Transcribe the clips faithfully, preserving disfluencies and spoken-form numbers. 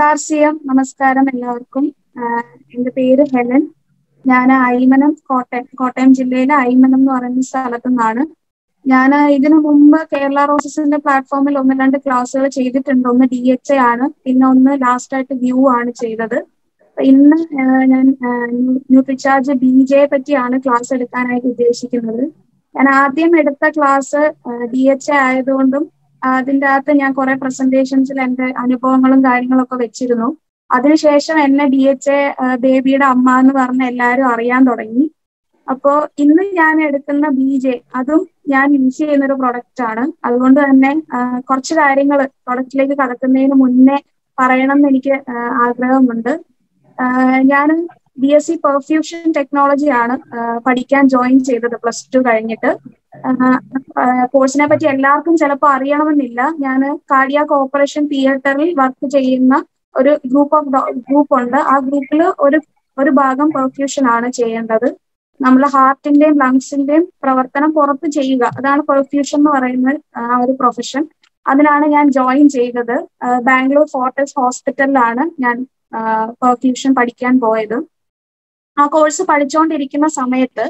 ഗാർസിയം, നമസ്കാരം എല്ലാവർക്കും. എൻ്റെ പേര് ഹെലൻ. ഞാൻ അയ്മനം കോട്ടയം കോട്ടയം ജില്ലയിലെ അയ്മനം എന്ന് പറയുന്ന സ്ഥലത്തു നിന്നാണ്. ഞാൻ ഇതിനു മുമ്പ് കേരള റോസസിന്റെ പ്ലാറ്റ്ഫോമിൽ ഒന്ന് രണ്ട് ക്ലാസ്സുകൾ ചെയ്തിട്ടുണ്ട്. ഒന്ന് ഡി എച്ച് എ ആണ്, പിന്നെ ഒന്ന് ലാസ്റ്റ് ആയിട്ട് വ്യൂ ആണ് ചെയ്തത്. ഇന്ന് ഞാൻ ന്യൂട്രിചാർജ് ബി ജെയെ പറ്റിയാണ് ക്ലാസ് എടുക്കാനായിട്ട് ഉദ്ദേശിക്കുന്നത്. ഞാൻ ആദ്യം എടുത്ത ക്ലാസ് ഡി എച്ച് എ ആയതുകൊണ്ടും അതിൻ്റെ അകത്ത് ഞാൻ കുറെ പ്രസന്റേഷൻസിൽ എൻ്റെ അനുഭവങ്ങളും കാര്യങ്ങളൊക്കെ വെച്ചിരുന്നു. അതിനുശേഷം എന്നെ ഡി എച്ച് എ ബേബിയുടെ അമ്മ എന്ന് പറഞ്ഞ് എല്ലാവരും അറിയാൻ തുടങ്ങി. അപ്പോൾ ഇന്ന് ഞാൻ എടുക്കുന്ന ബി ജെ അതും ഞാൻ യൂസ് ചെയ്യുന്ന ഒരു പ്രൊഡക്റ്റ് ആണ്. അതുകൊണ്ട് തന്നെ കുറച്ച് കാര്യങ്ങൾ പ്രൊഡക്റ്റിലേക്ക് കടക്കുന്നതിന് മുന്നേ പറയണം എന്ന് എനിക്ക് ആഗ്രഹമുണ്ട്. ഞാൻ ബി എസ് സി പെർഫ്യൂഷൻ ടെക്നോളജിയാണ് പഠിക്കാൻ ജോയിൻ ചെയ്തത് പ്ലസ് ടു കഴിഞ്ഞിട്ട്. കോഴ്സിനെ പറ്റി എല്ലാവർക്കും ചിലപ്പോൾ അറിയണമെന്നില്ല. ഞാൻ കാർഡിയാക് ഓപ്പറേഷൻ തിയേറ്ററിൽ വർക്ക് ചെയ്യുന്ന ഒരു ഗ്രൂപ്പ് ഓഫ് ഗ്രൂപ്പ് ഉണ്ട്. ആ ഗ്രൂപ്പിൽ ഒരു ഒരു ഭാഗം പെർഫ്യൂഷൻ ആണ് ചെയ്യേണ്ടത്. നമ്മൾ ഹാർട്ടിന്റെയും ലങ്സിന്റെയും പ്രവർത്തനം പുറത്ത് ചെയ്യുക, അതാണ് പെർഫ്യൂഷൻ എന്ന് പറയുന്ന ആ ഒരു പ്രൊഫഷൻ. അതിനാണ് ഞാൻ ജോയിൻ ചെയ്തത്. ബാംഗ്ലൂർ ഫോർട്ടിസ് ഹോസ്പിറ്റലിലാണ് ഞാൻ പെർഫ്യൂഷൻ പഠിക്കാൻ പോയത്. ആ കോഴ്സ് പഠിച്ചുകൊണ്ടിരിക്കുന്ന സമയത്ത്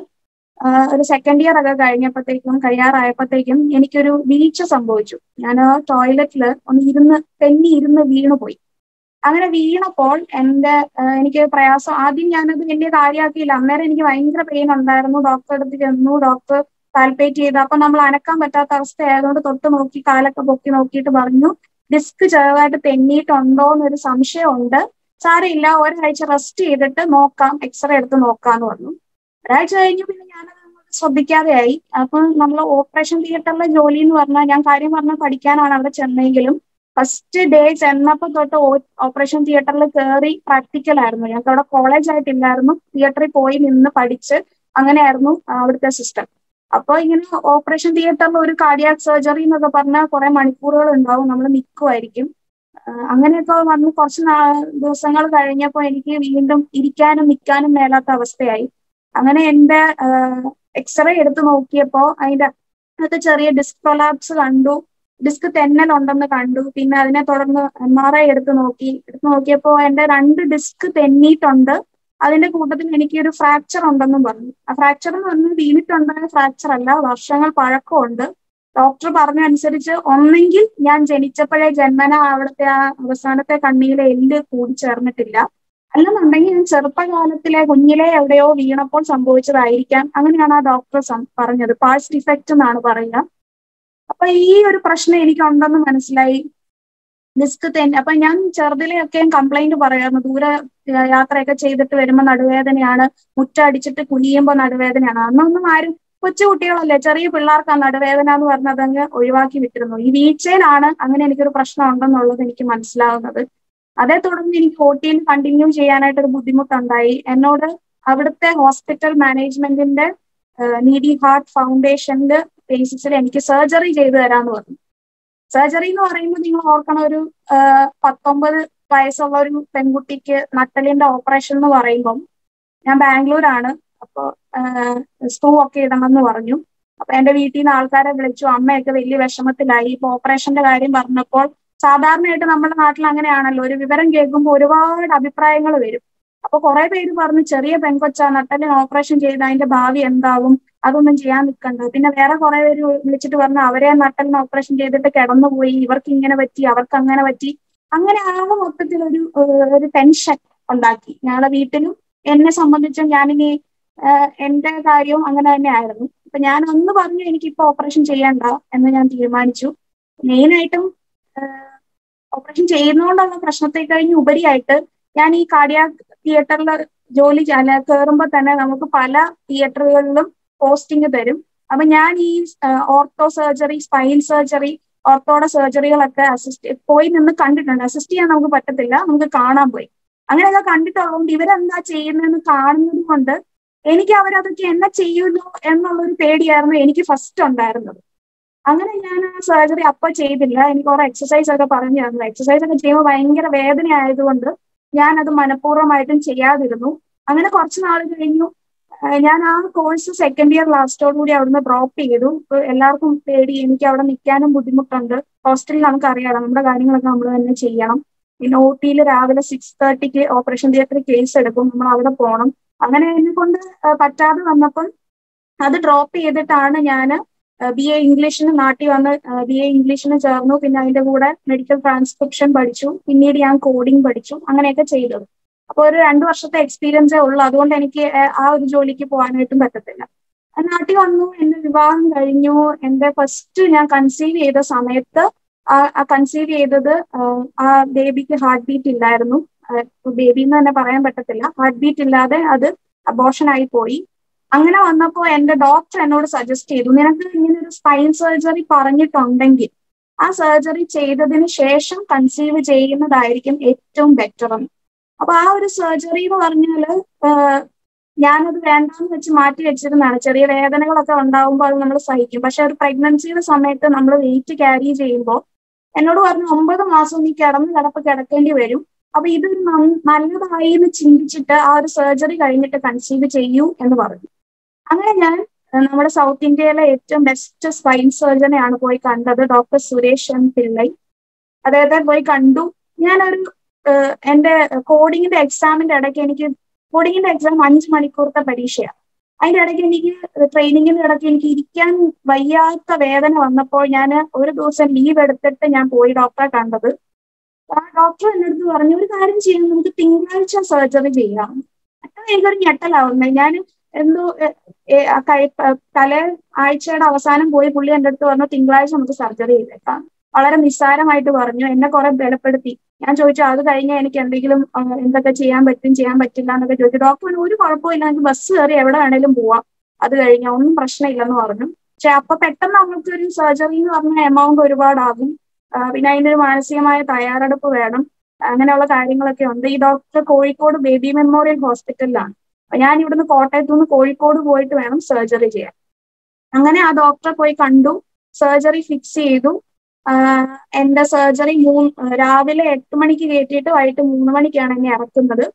ഒരു സെക്കൻഡ് ഇയർ ഒക്കെ കഴിഞ്ഞപ്പോഴത്തേക്കും കഴിയാറായപ്പോഴത്തേക്കും എനിക്കൊരു വീഴ്ച സംഭവിച്ചു. ഞാൻ ടോയ്ലറ്റിൽ ഒന്ന് ഇരുന്ന് തെന്നി ഇരുന്ന് വീണു പോയി. അങ്ങനെ വീണപ്പോൾ എൻ്റെ എനിക്ക് പ്രയാസം, ആദ്യം ഞാനത് വലിയ കാര്യമാക്കിയില്ല. അന്നേരം എനിക്ക് ഭയങ്കര പെയിൻ ഉണ്ടായിരുന്നു. ഡോക്ടറെ അടുത്ത് ചെന്നു, ഡോക്ടർ പാൽപേറ്റ് ചെയ്ത്, അപ്പൊ നമ്മൾ അനക്കാൻ പറ്റാത്ത അവസ്ഥ ആയതുകൊണ്ട് തൊട്ട് നോക്കി കാലൊക്കെ പൊക്കി നോക്കിയിട്ട് പറഞ്ഞു ഡിസ്ക് ചെറുതായിട്ട് തെന്നിയിട്ടുണ്ടോ എന്നൊരു സംശയമുണ്ട്, സാരമില്ല ഒരാഴ്ച റെസ്റ്റ് ചെയ്തിട്ട് നോക്കാം, എക്സ്റേ എടുത്ത് നോക്കാന്ന് പറഞ്ഞു. ഒരാഴ്ച കഴിഞ്ഞു പിന്നെ ഞാനത് ശ്രദ്ധിക്കാതെയായി. അപ്പൊ നമ്മൾ ഓപ്പറേഷൻ തിയേറ്ററിലെ ജോലി എന്ന് പറഞ്ഞാൽ, ഞാൻ കാര്യം പറഞ്ഞാൽ പഠിക്കാനാണ് അവിടെ ചെന്നെങ്കിലും ഫസ്റ്റ് ഡേ ചെന്നപ്പോൾ തൊട്ട് ഓപ്പറേഷൻ തിയേറ്ററിൽ കയറി പ്രാക്ടിക്കൽ ആയിരുന്നു. ഞങ്ങൾക്ക് അവിടെ കോളേജ് ആയിട്ടില്ലായിരുന്നു, തിയേറ്ററിൽ പോയി നിന്ന് പഠിച്ച് അങ്ങനെയായിരുന്നു അവിടുത്തെ സിസ്റ്റം. അപ്പോൾ ഇങ്ങനെ ഓപ്പറേഷൻ തിയേറ്ററിൽ ഒരു കാർഡിയാക് സർജറി എന്നൊക്കെ പറഞ്ഞാൽ കുറെ മണിക്കൂറുകൾ ഉണ്ടാവും, നമ്മൾ നിൽക്കുമായിരിക്കും. അങ്ങനെയൊക്കെ വന്ന് കുറച്ച് ദിവസങ്ങൾ കഴിഞ്ഞപ്പോൾ എനിക്ക് വീണ്ടും ഇരിക്കാനും നിൽക്കാനും മേലാത്ത അവസ്ഥയായി. അങ്ങനെ എൻ്റെ എക്സ്റേ എടുത്ത് നോക്കിയപ്പോൾ അതിൻ്റെ അകത്ത് ചെറിയ ഡിസ്ക് പ്രൊലാപ്സ് കണ്ടു, ഡിസ്ക് തെന്നലുണ്ടെന്ന് കണ്ടു. പിന്നെ അതിനെ തുടർന്ന് എം ആർ ഐ എടുത്ത് നോക്കി എടുത്ത് നോക്കിയപ്പോൾ എൻ്റെ രണ്ട് ഡിസ്ക് തെന്നിയിട്ടുണ്ട്. അതിന്റെ കൂട്ടത്തിൽ എനിക്കൊരു ഫ്രാക്ചർ ഉണ്ടെന്നും പറഞ്ഞു. ആ ഫ്രാക്ചർ എന്ന് പറഞ്ഞാൽ വീണിട്ടുണ്ടായ ഫ്രാക്ചർ അല്ല, വർഷങ്ങൾ പഴക്കമുണ്ട്. ഡോക്ടർ പറഞ്ഞ അനുസരിച്ച് ഒന്നെങ്കിൽ ഞാൻ ജനിച്ചപ്പോഴേ ജന്മന അവിടുത്തെ ആ അവസാനത്തെ കണ്ണിയിലെ എല്ല് കൂടി ചേർന്നിട്ടില്ല, അല്ലെന്നുണ്ടെങ്കിൽ ഞാൻ ചെറുപ്പകാലത്തിലെ കുഞ്ഞിലെ എവിടെയോ വീണപ്പോൾ സംഭവിച്ചതായിരിക്കാം. അങ്ങനെയാണ് ആ ഡോക്ടർ പറഞ്ഞത്. പാഴ്സ് ഡിഫക്റ്റ് എന്നാണ് പറയുക. അപ്പൊ ഈ ഒരു പ്രശ്നം എനിക്കുണ്ടെന്ന് മനസ്സിലായി. ഡിസ്ക് തന്നെ. അപ്പൊ ഞാൻ ചെറുതിലെയൊക്കെ കംപ്ലൈന്റ് പറയായിരുന്നു, ദൂരെ യാത്രയൊക്കെ ചെയ്തിട്ട് വരുമ്പോൾ നടുവേദനയാണ്, മുറ്റടിച്ചിട്ട് കുനിയുമ്പോൾ നടുവേദനയാണ്. അന്നൊന്നും ആരും, കൊച്ചു കുട്ടികളല്ലേ, ചെറിയ പിള്ളേർക്ക് ആ നടുവേദന എന്ന് പറഞ്ഞത് അങ്ങ് ഒഴിവാക്കി വിട്ടിരുന്നു. ഈ വീഴ്ചയിലാണ് അങ്ങനെ എനിക്കൊരു പ്രശ്നം ഉണ്ടെന്നുള്ളത് എനിക്ക് മനസ്സിലാവുന്നത്. അതേ തുടർന്ന് എനിക്ക് ഒ ടിയിൽ കണ്ടിന്യൂ ചെയ്യാനായിട്ടൊരു ബുദ്ധിമുട്ടുണ്ടായി. എന്നോട് അവിടുത്തെ ഹോസ്പിറ്റൽ മാനേജ്മെന്റിന്റെ നീഡി ഹാർട്ട് ഫൗണ്ടേഷന്റെ ബേസിസിൽ എനിക്ക് സർജറി ചെയ്തു തരാമെന്ന് പറഞ്ഞു. സർജറി എന്ന് പറയുമ്പോൾ നിങ്ങൾ ഓർക്കണം, ഒരു പത്തൊമ്പത് വയസ്സുള്ള ഒരു പെൺകുട്ടിക്ക് നട്ടലിന്റെ ഓപ്പറേഷൻ എന്ന് പറയുമ്പം, ഞാൻ ബാംഗ്ലൂരാണ്, അപ്പോൾ സ്ക്രൂ ഒക്കെ ഇടണമെന്ന് പറഞ്ഞു. അപ്പൊ എന്റെ വീട്ടിൽ നിന്ന് ആൾക്കാരെ വിളിച്ചു, അമ്മയൊക്കെ വലിയ വിഷമത്തിലായി. ഇപ്പൊ ഓപ്പറേഷന്റെ കാര്യം പറഞ്ഞപ്പോൾ, സാധാരണയായിട്ട് നമ്മുടെ നാട്ടിൽ അങ്ങനെയാണല്ലോ, ഒരു വിവരം കേൾക്കുമ്പോൾ ഒരുപാട് അഭിപ്രായങ്ങൾ വരും. അപ്പൊ കുറെ പേര് പറഞ്ഞു ചെറിയ പെൺകൊച്ചാ, നട്ടലിന് ഓപ്പറേഷൻ ചെയ്ത് അതിന്റെ ഭാവി എന്താവും, അതൊന്നും ചെയ്യാൻ നിൽക്കണ്ട. പിന്നെ വേറെ കുറെ പേര് വിളിച്ചിട്ട് പറഞ്ഞു അവരെ നട്ടലിന് ഓപ്പറേഷൻ ചെയ്തിട്ട് കിടന്നുപോയി, ഇവർക്ക് ഇങ്ങനെ പറ്റി, അവർക്ക് അങ്ങനെ പറ്റി. അങ്ങനെ ആകെ മൊത്തത്തിൽ ഒരു ഒരു ടെൻഷൻ ഉണ്ടാക്കി ഞങ്ങളുടെ വീട്ടിലും. എന്നെ സംബന്ധിച്ചും ഞാനിനി എന്റെ കാര്യവും അങ്ങനെ തന്നെ ആയിരുന്നു. അപ്പൊ ഞാൻ ഒന്ന് പറഞ്ഞു എനിക്കിപ്പോ ഓപ്പറേഷൻ ചെയ്യണ്ട എന്ന് ഞാൻ തീരുമാനിച്ചു. മെയിനായിട്ടും ഓപ്പറേഷൻ ചെയ്യുന്നതുകൊണ്ടുള്ള പ്രശ്നത്തെ കഴിഞ്ഞ് ഉപരിയായിട്ട്, ഞാൻ ഈ കാർഡിയാക് തിയേറ്ററിൽ ജോലി കയറുമ്പോൾ തന്നെ നമുക്ക് പല തിയേറ്ററുകളിലും പോസ്റ്റിംഗ് തരും. അപ്പൊ ഞാൻ ഈ ഓർത്തോ സർജറി, സ്പൈൻ സർജറി, ഓർത്തോയുടെ സർജറികളൊക്കെ അസിസ്റ്റ് പോയി നിന്ന് കണ്ടിട്ടുണ്ട്. അസിസ്റ്റ് ചെയ്യാൻ നമുക്ക് പറ്റത്തില്ല, നമുക്ക് കാണാൻ പോയി. അങ്ങനെയൊക്കെ കണ്ടിട്ടുള്ളതുകൊണ്ട് ഇവരെന്താ ചെയ്യുന്നതെന്ന് കാണുന്നത് കൊണ്ട് എനിക്ക് അവരതൊക്കെ എന്നെ ചെയ്യുമല്ലോ എന്നുള്ളൊരു പേടിയായിരുന്നു എനിക്ക് ഫസ്റ്റ് ഉണ്ടായിരുന്നത്. അങ്ങനെ ഞാൻ ആ സർജറി അപ്പൊ ചെയ്തില്ല. എനിക്ക് കുറെ എക്സസൈസ് ഒക്കെ പറഞ്ഞു തന്നു. എക്സസൈസ് ഒക്കെ ചെയ്യുമ്പോൾ ഭയങ്കര വേദന ആയതുകൊണ്ട് ഞാൻ അത് മനഃപൂർവ്വമായിട്ടും ചെയ്യാതിരുന്നു. അങ്ങനെ കുറച്ച് നാൾ കഴിഞ്ഞു. ഞാൻ ആ കോഴ്സ് സെക്കൻഡ് ഇയർ ലാസ്റ്റോടുകൂടി അവിടുന്ന് ഡ്രോപ്പ് ചെയ്തു. എല്ലാവർക്കും പേടി, എനിക്ക് അവിടെ നിൽക്കാനും ബുദ്ധിമുട്ടുണ്ട്. ഹോസ്റ്റലിൽ നമുക്കറിയാം നമ്മുടെ കാര്യങ്ങളൊക്കെ നമ്മൾ തന്നെ ചെയ്യണം. പിന്നെ ഒ ടിയിൽ രാവിലെ സിക്സ് തേർട്ടിക്ക് ഓപ്പറേഷൻ തിയേറ്ററിൽ കേസ് എടുക്കും, നമ്മൾ അവിടെ പോകണം. അങ്ങനെ എന്നെ കൊണ്ട് പറ്റാതെ വന്നപ്പം അത് ഡ്രോപ്പ് ചെയ്തിട്ടാണ് ഞാൻ ബി എ ഇംഗ്ലീഷിന് നാട്ടിൽ വന്ന് ബി എ ഇംഗ്ലീഷിന് ചേർന്നു. പിന്നെ അതിന്റെ കൂടെ മെഡിക്കൽ ട്രാൻസ്ക്രിപ്ഷൻ പഠിച്ചു, പിന്നീട് ഞാൻ കോഡിംഗ് പഠിച്ചു, അങ്ങനെയൊക്കെ ചെയ്തത്. അപ്പോൾ ഒരു രണ്ടു വർഷത്തെ എക്സ്പീരിയൻസേ ഉള്ളൂ. അതുകൊണ്ട് എനിക്ക് ആ ഒരു ജോലിക്ക് പോകാനായിട്ടും പറ്റത്തില്ല. നാട്ടിൽ വന്നു, എന്റെ വിവാഹം കഴിഞ്ഞു. എന്റെ ഫസ്റ്റ് ഞാൻ കൺസീവ് ചെയ്ത സമയത്ത് ആ കൺസീവ് ചെയ്തത് ആ ബേബിക്ക് ഹാർട്ട് ബീറ്റ് ഇല്ലായിരുന്നു. ബേബി എന്ന് തന്നെ പറയാൻ പറ്റത്തില്ല, ഹാർട്ട് ബീറ്റ് ഇല്ലാതെ അത് അബോർഷൻ ആയി പോയി. അങ്ങനെ വന്നപ്പോൾ എന്റെ ഡോക്ടർ എന്നോട് സജസ്റ്റ് ചെയ്തു, നിനക്ക് ഇങ്ങനെ ഒരു സ്പൈൻ സർജറി പറഞ്ഞിട്ടുണ്ടെങ്കിൽ ആ സർജറി ചെയ്തതിന് ശേഷം കൺസീവ് ചെയ്യുന്നതായിരിക്കും ഏറ്റവും ബെറ്റർ എന്ന്. അപ്പൊ ആ ഒരു സർജറി എന്ന് പറഞ്ഞാല് ഞാനത് വേണ്ടാന്ന് വെച്ച് മാറ്റി വെച്ചിരുന്നതാണ്. ചെറിയ വേദനകളൊക്കെ ഉണ്ടാകുമ്പോൾ അത് നമ്മൾ സഹിക്കും. പക്ഷെ ഒരു പ്രഗ്നൻസിയുടെ സമയത്ത് നമ്മൾ വെയിറ്റ് ക്യാരി ചെയ്യുമ്പോൾ എന്നോട് പറഞ്ഞു ഒമ്പത് മാസം നീ കിടന്ന് കിടപ്പ് കിടക്കേണ്ടി വരും. അപ്പൊ ഇത് നല്ലതായി എന്ന് ചിന്തിച്ചിട്ട് ആ ഒരു സർജറി കഴിഞ്ഞിട്ട് കൺസീവ് ചെയ്യൂ എന്ന് പറഞ്ഞു. അങ്ങനെ ഞാൻ നമ്മുടെ സൗത്ത് ഇന്ത്യയിലെ ഏറ്റവും ബെസ്റ്റ് സ്പൈൻ സർജനെയാണ് പോയി കണ്ടത്, ഡോക്ടർ സുരേഷ് എൻ പിള്ളൈ. അദ്ദേഹത്തെ പോയി കണ്ടു. ഞാനൊരു എന്റെ കോഡിങ്ങിന്റെ എക്സാമിന്റെ ഇടയ്ക്ക് എനിക്ക് കോഡിങ്ങിന്റെ എക്സാം അഞ്ച് മണിക്കൂറത്തെ പരീക്ഷയാണ്. അതിന്റെ ഇടയ്ക്ക് എനിക്ക് ട്രെയിനിങ്ങിന്റെ ഇടയ്ക്ക് എനിക്ക് ഇരിക്കാൻ വയ്യാത്ത വേദന വന്നപ്പോൾ ഞാൻ ഒരു ദിവസം ലീവ് എടുത്തിട്ട് ഞാൻ പോയി ഡോക്ടറെ കണ്ടത്. ആ ഡോക്ടർ എൻ്റെ അടുത്ത് പറഞ്ഞു, ഒരു കാര്യം ചെയ്യാം, നമുക്ക് തിങ്കളാഴ്ച സർജറി ചെയ്യാം. അത്ര എനിക്കൊരു ഞെട്ടലാവുന്നത്. ഞാൻ എന്തോ തലേ ആഴ്ചയുടെ അവസാനം പോയി പുള്ളി എൻ്റെ അടുത്ത് പറഞ്ഞു തിങ്കളാഴ്ച നമുക്ക് സർജറി ചെയ്തേക്കാം. വളരെ നിസ്സാരമായിട്ട് പറഞ്ഞു, എന്നെ കുറെ ബലപ്പെടുത്തി. ഞാൻ ചോദിച്ചു അത് കഴിഞ്ഞാൽ എനിക്ക് എന്തെങ്കിലും എന്തൊക്കെ ചെയ്യാൻ പറ്റും ചെയ്യാൻ പറ്റില്ല എന്നൊക്കെ ചോദിച്ചു. ഡോക്ടർ ഒരു കുഴപ്പമില്ല, നമുക്ക് ബസ് കയറി എവിടെ വേണേലും പോവാം, അത് കഴിഞ്ഞാൽ ഒന്നും പ്രശ്നമില്ലെന്ന് പറഞ്ഞു. പക്ഷെ അപ്പൊ പെട്ടെന്ന് നമുക്ക് ഒരു സർജറി എന്ന് പറഞ്ഞ എമൗണ്ട് ഒരുപാടാകും, പിന്നെ അതിൻ്റെ ഒരു മാനസികമായ തയ്യാറെടുപ്പ് വേണം, അങ്ങനെയുള്ള കാര്യങ്ങളൊക്കെ ഉണ്ട്. ഈ ഡോക്ടർ കോഴിക്കോട് ബേബി മെമ്മോറിയൽ ഹോസ്പിറ്റലിലാണ്. ഞാൻ ഇവിടുന്ന് കോട്ടയത്തു നിന്ന് കോഴിക്കോട് പോയിട്ട് വേണം സർജറി ചെയ്യാൻ. അങ്ങനെ ആ ഡോക്ടറെ പോയി കണ്ടു, സർജറി ഫിക്സ് ചെയ്തു. എന്റെ സർജറി മൂന്ന് രാവിലെ എട്ട് മണിക്ക് കയറ്റിയിട്ട് വൈകിട്ട് മൂന്ന് മണിക്കാണ് എന്നെ ഇറക്കുന്നത്.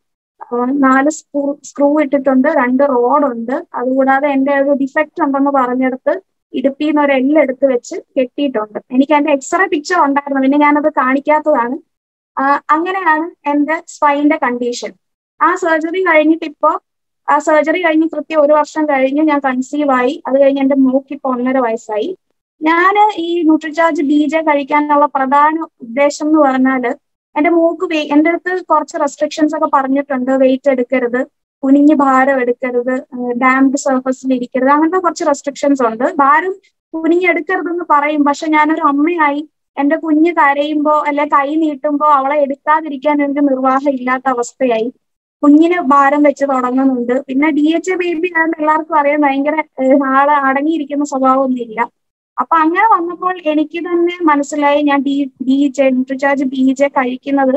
നാല് സ്ക്രൂ സ്ക്രൂ ഇട്ടിട്ടുണ്ട്, രണ്ട് റോഡുണ്ട്. അതുകൂടാതെ എന്റെ ഒരു ഡിഫക്റ്റ് ഉണ്ടെന്ന് പറഞ്ഞെടുത്ത് ഇടുപ്പിന്ന് ഒരു എല്ലെടുത്ത് വെച്ച് കെട്ടിയിട്ടുണ്ട്. എനിക്ക് എന്റെ എക്സ്റേ പിക്ചർ ഉണ്ടായിരുന്നു, പിന്നെ ഞാനത് കാണിക്കാത്തതാണ്. അങ്ങനെയാണ് എന്റെ സ്പൈൻ്റെ കണ്ടീഷൻ. ആ സർജറി കഴിഞ്ഞിട്ട് ഇപ്പോ ആ സർജറി കഴിഞ്ഞ് കൃത്യം ഒരു വർഷം കഴിഞ്ഞ് ഞാൻ കൺസീവ് ആയി. അത് കഴിഞ്ഞ് എന്റെ മോക്ക് ഇപ്പൊ ഒന്നര വയസ്സായി. ഞാൻ ഈ ന്യൂട്രിചാർജ് ബി ജെ കഴിക്കാനുള്ള പ്രധാന ഉദ്ദേശം എന്ന് പറഞ്ഞാല് എന്റെ മോക്ക് എന്റെ അടുത്ത് കുറച്ച് റെസ്ട്രിക്ഷൻസ് ഒക്കെ പറഞ്ഞിട്ടുണ്ട്. വെയിറ്റ് എടുക്കരുത്, കുനിഞ്ഞ് ഭാരം എടുക്കരുത്, ഡാംഡ് സർഫസിൽ ഇരിക്കരുത്, അങ്ങനത്തെ കുറച്ച് റെസ്ട്രിക്ഷൻസ് ഉണ്ട്. ഭാരം കുനിഞ്ഞെടുക്കരുതെന്ന് പറയും, പക്ഷെ ഞാനൊരു അമ്മയായി എന്റെ കുഞ്ഞ് കരയുമ്പോ അല്ലെ കൈ നീട്ടുമ്പോ അവളെ എടുക്കാതിരിക്കാൻ എനിക്ക് നിർവാഹം ഇല്ലാത്ത അവസ്ഥയായി. കുഞ്ഞിന് ഭാരം വെച്ച് തുടങ്ങുന്നുണ്ട്. പിന്നെ ഡി എച്ച് എ ബേബി ആണെന്ന് എല്ലാവർക്കും അറിയാൻ ഭയങ്കര ആള് അടങ്ങിയിരിക്കുന്ന സ്വഭാവമൊന്നും ഇല്ല. അപ്പൊ അങ്ങനെ വന്നപ്പോൾ എനിക്ക് തന്നെ മനസ്സിലായി ഞാൻ D B J Nutricharge B J കഴിക്കുന്നത്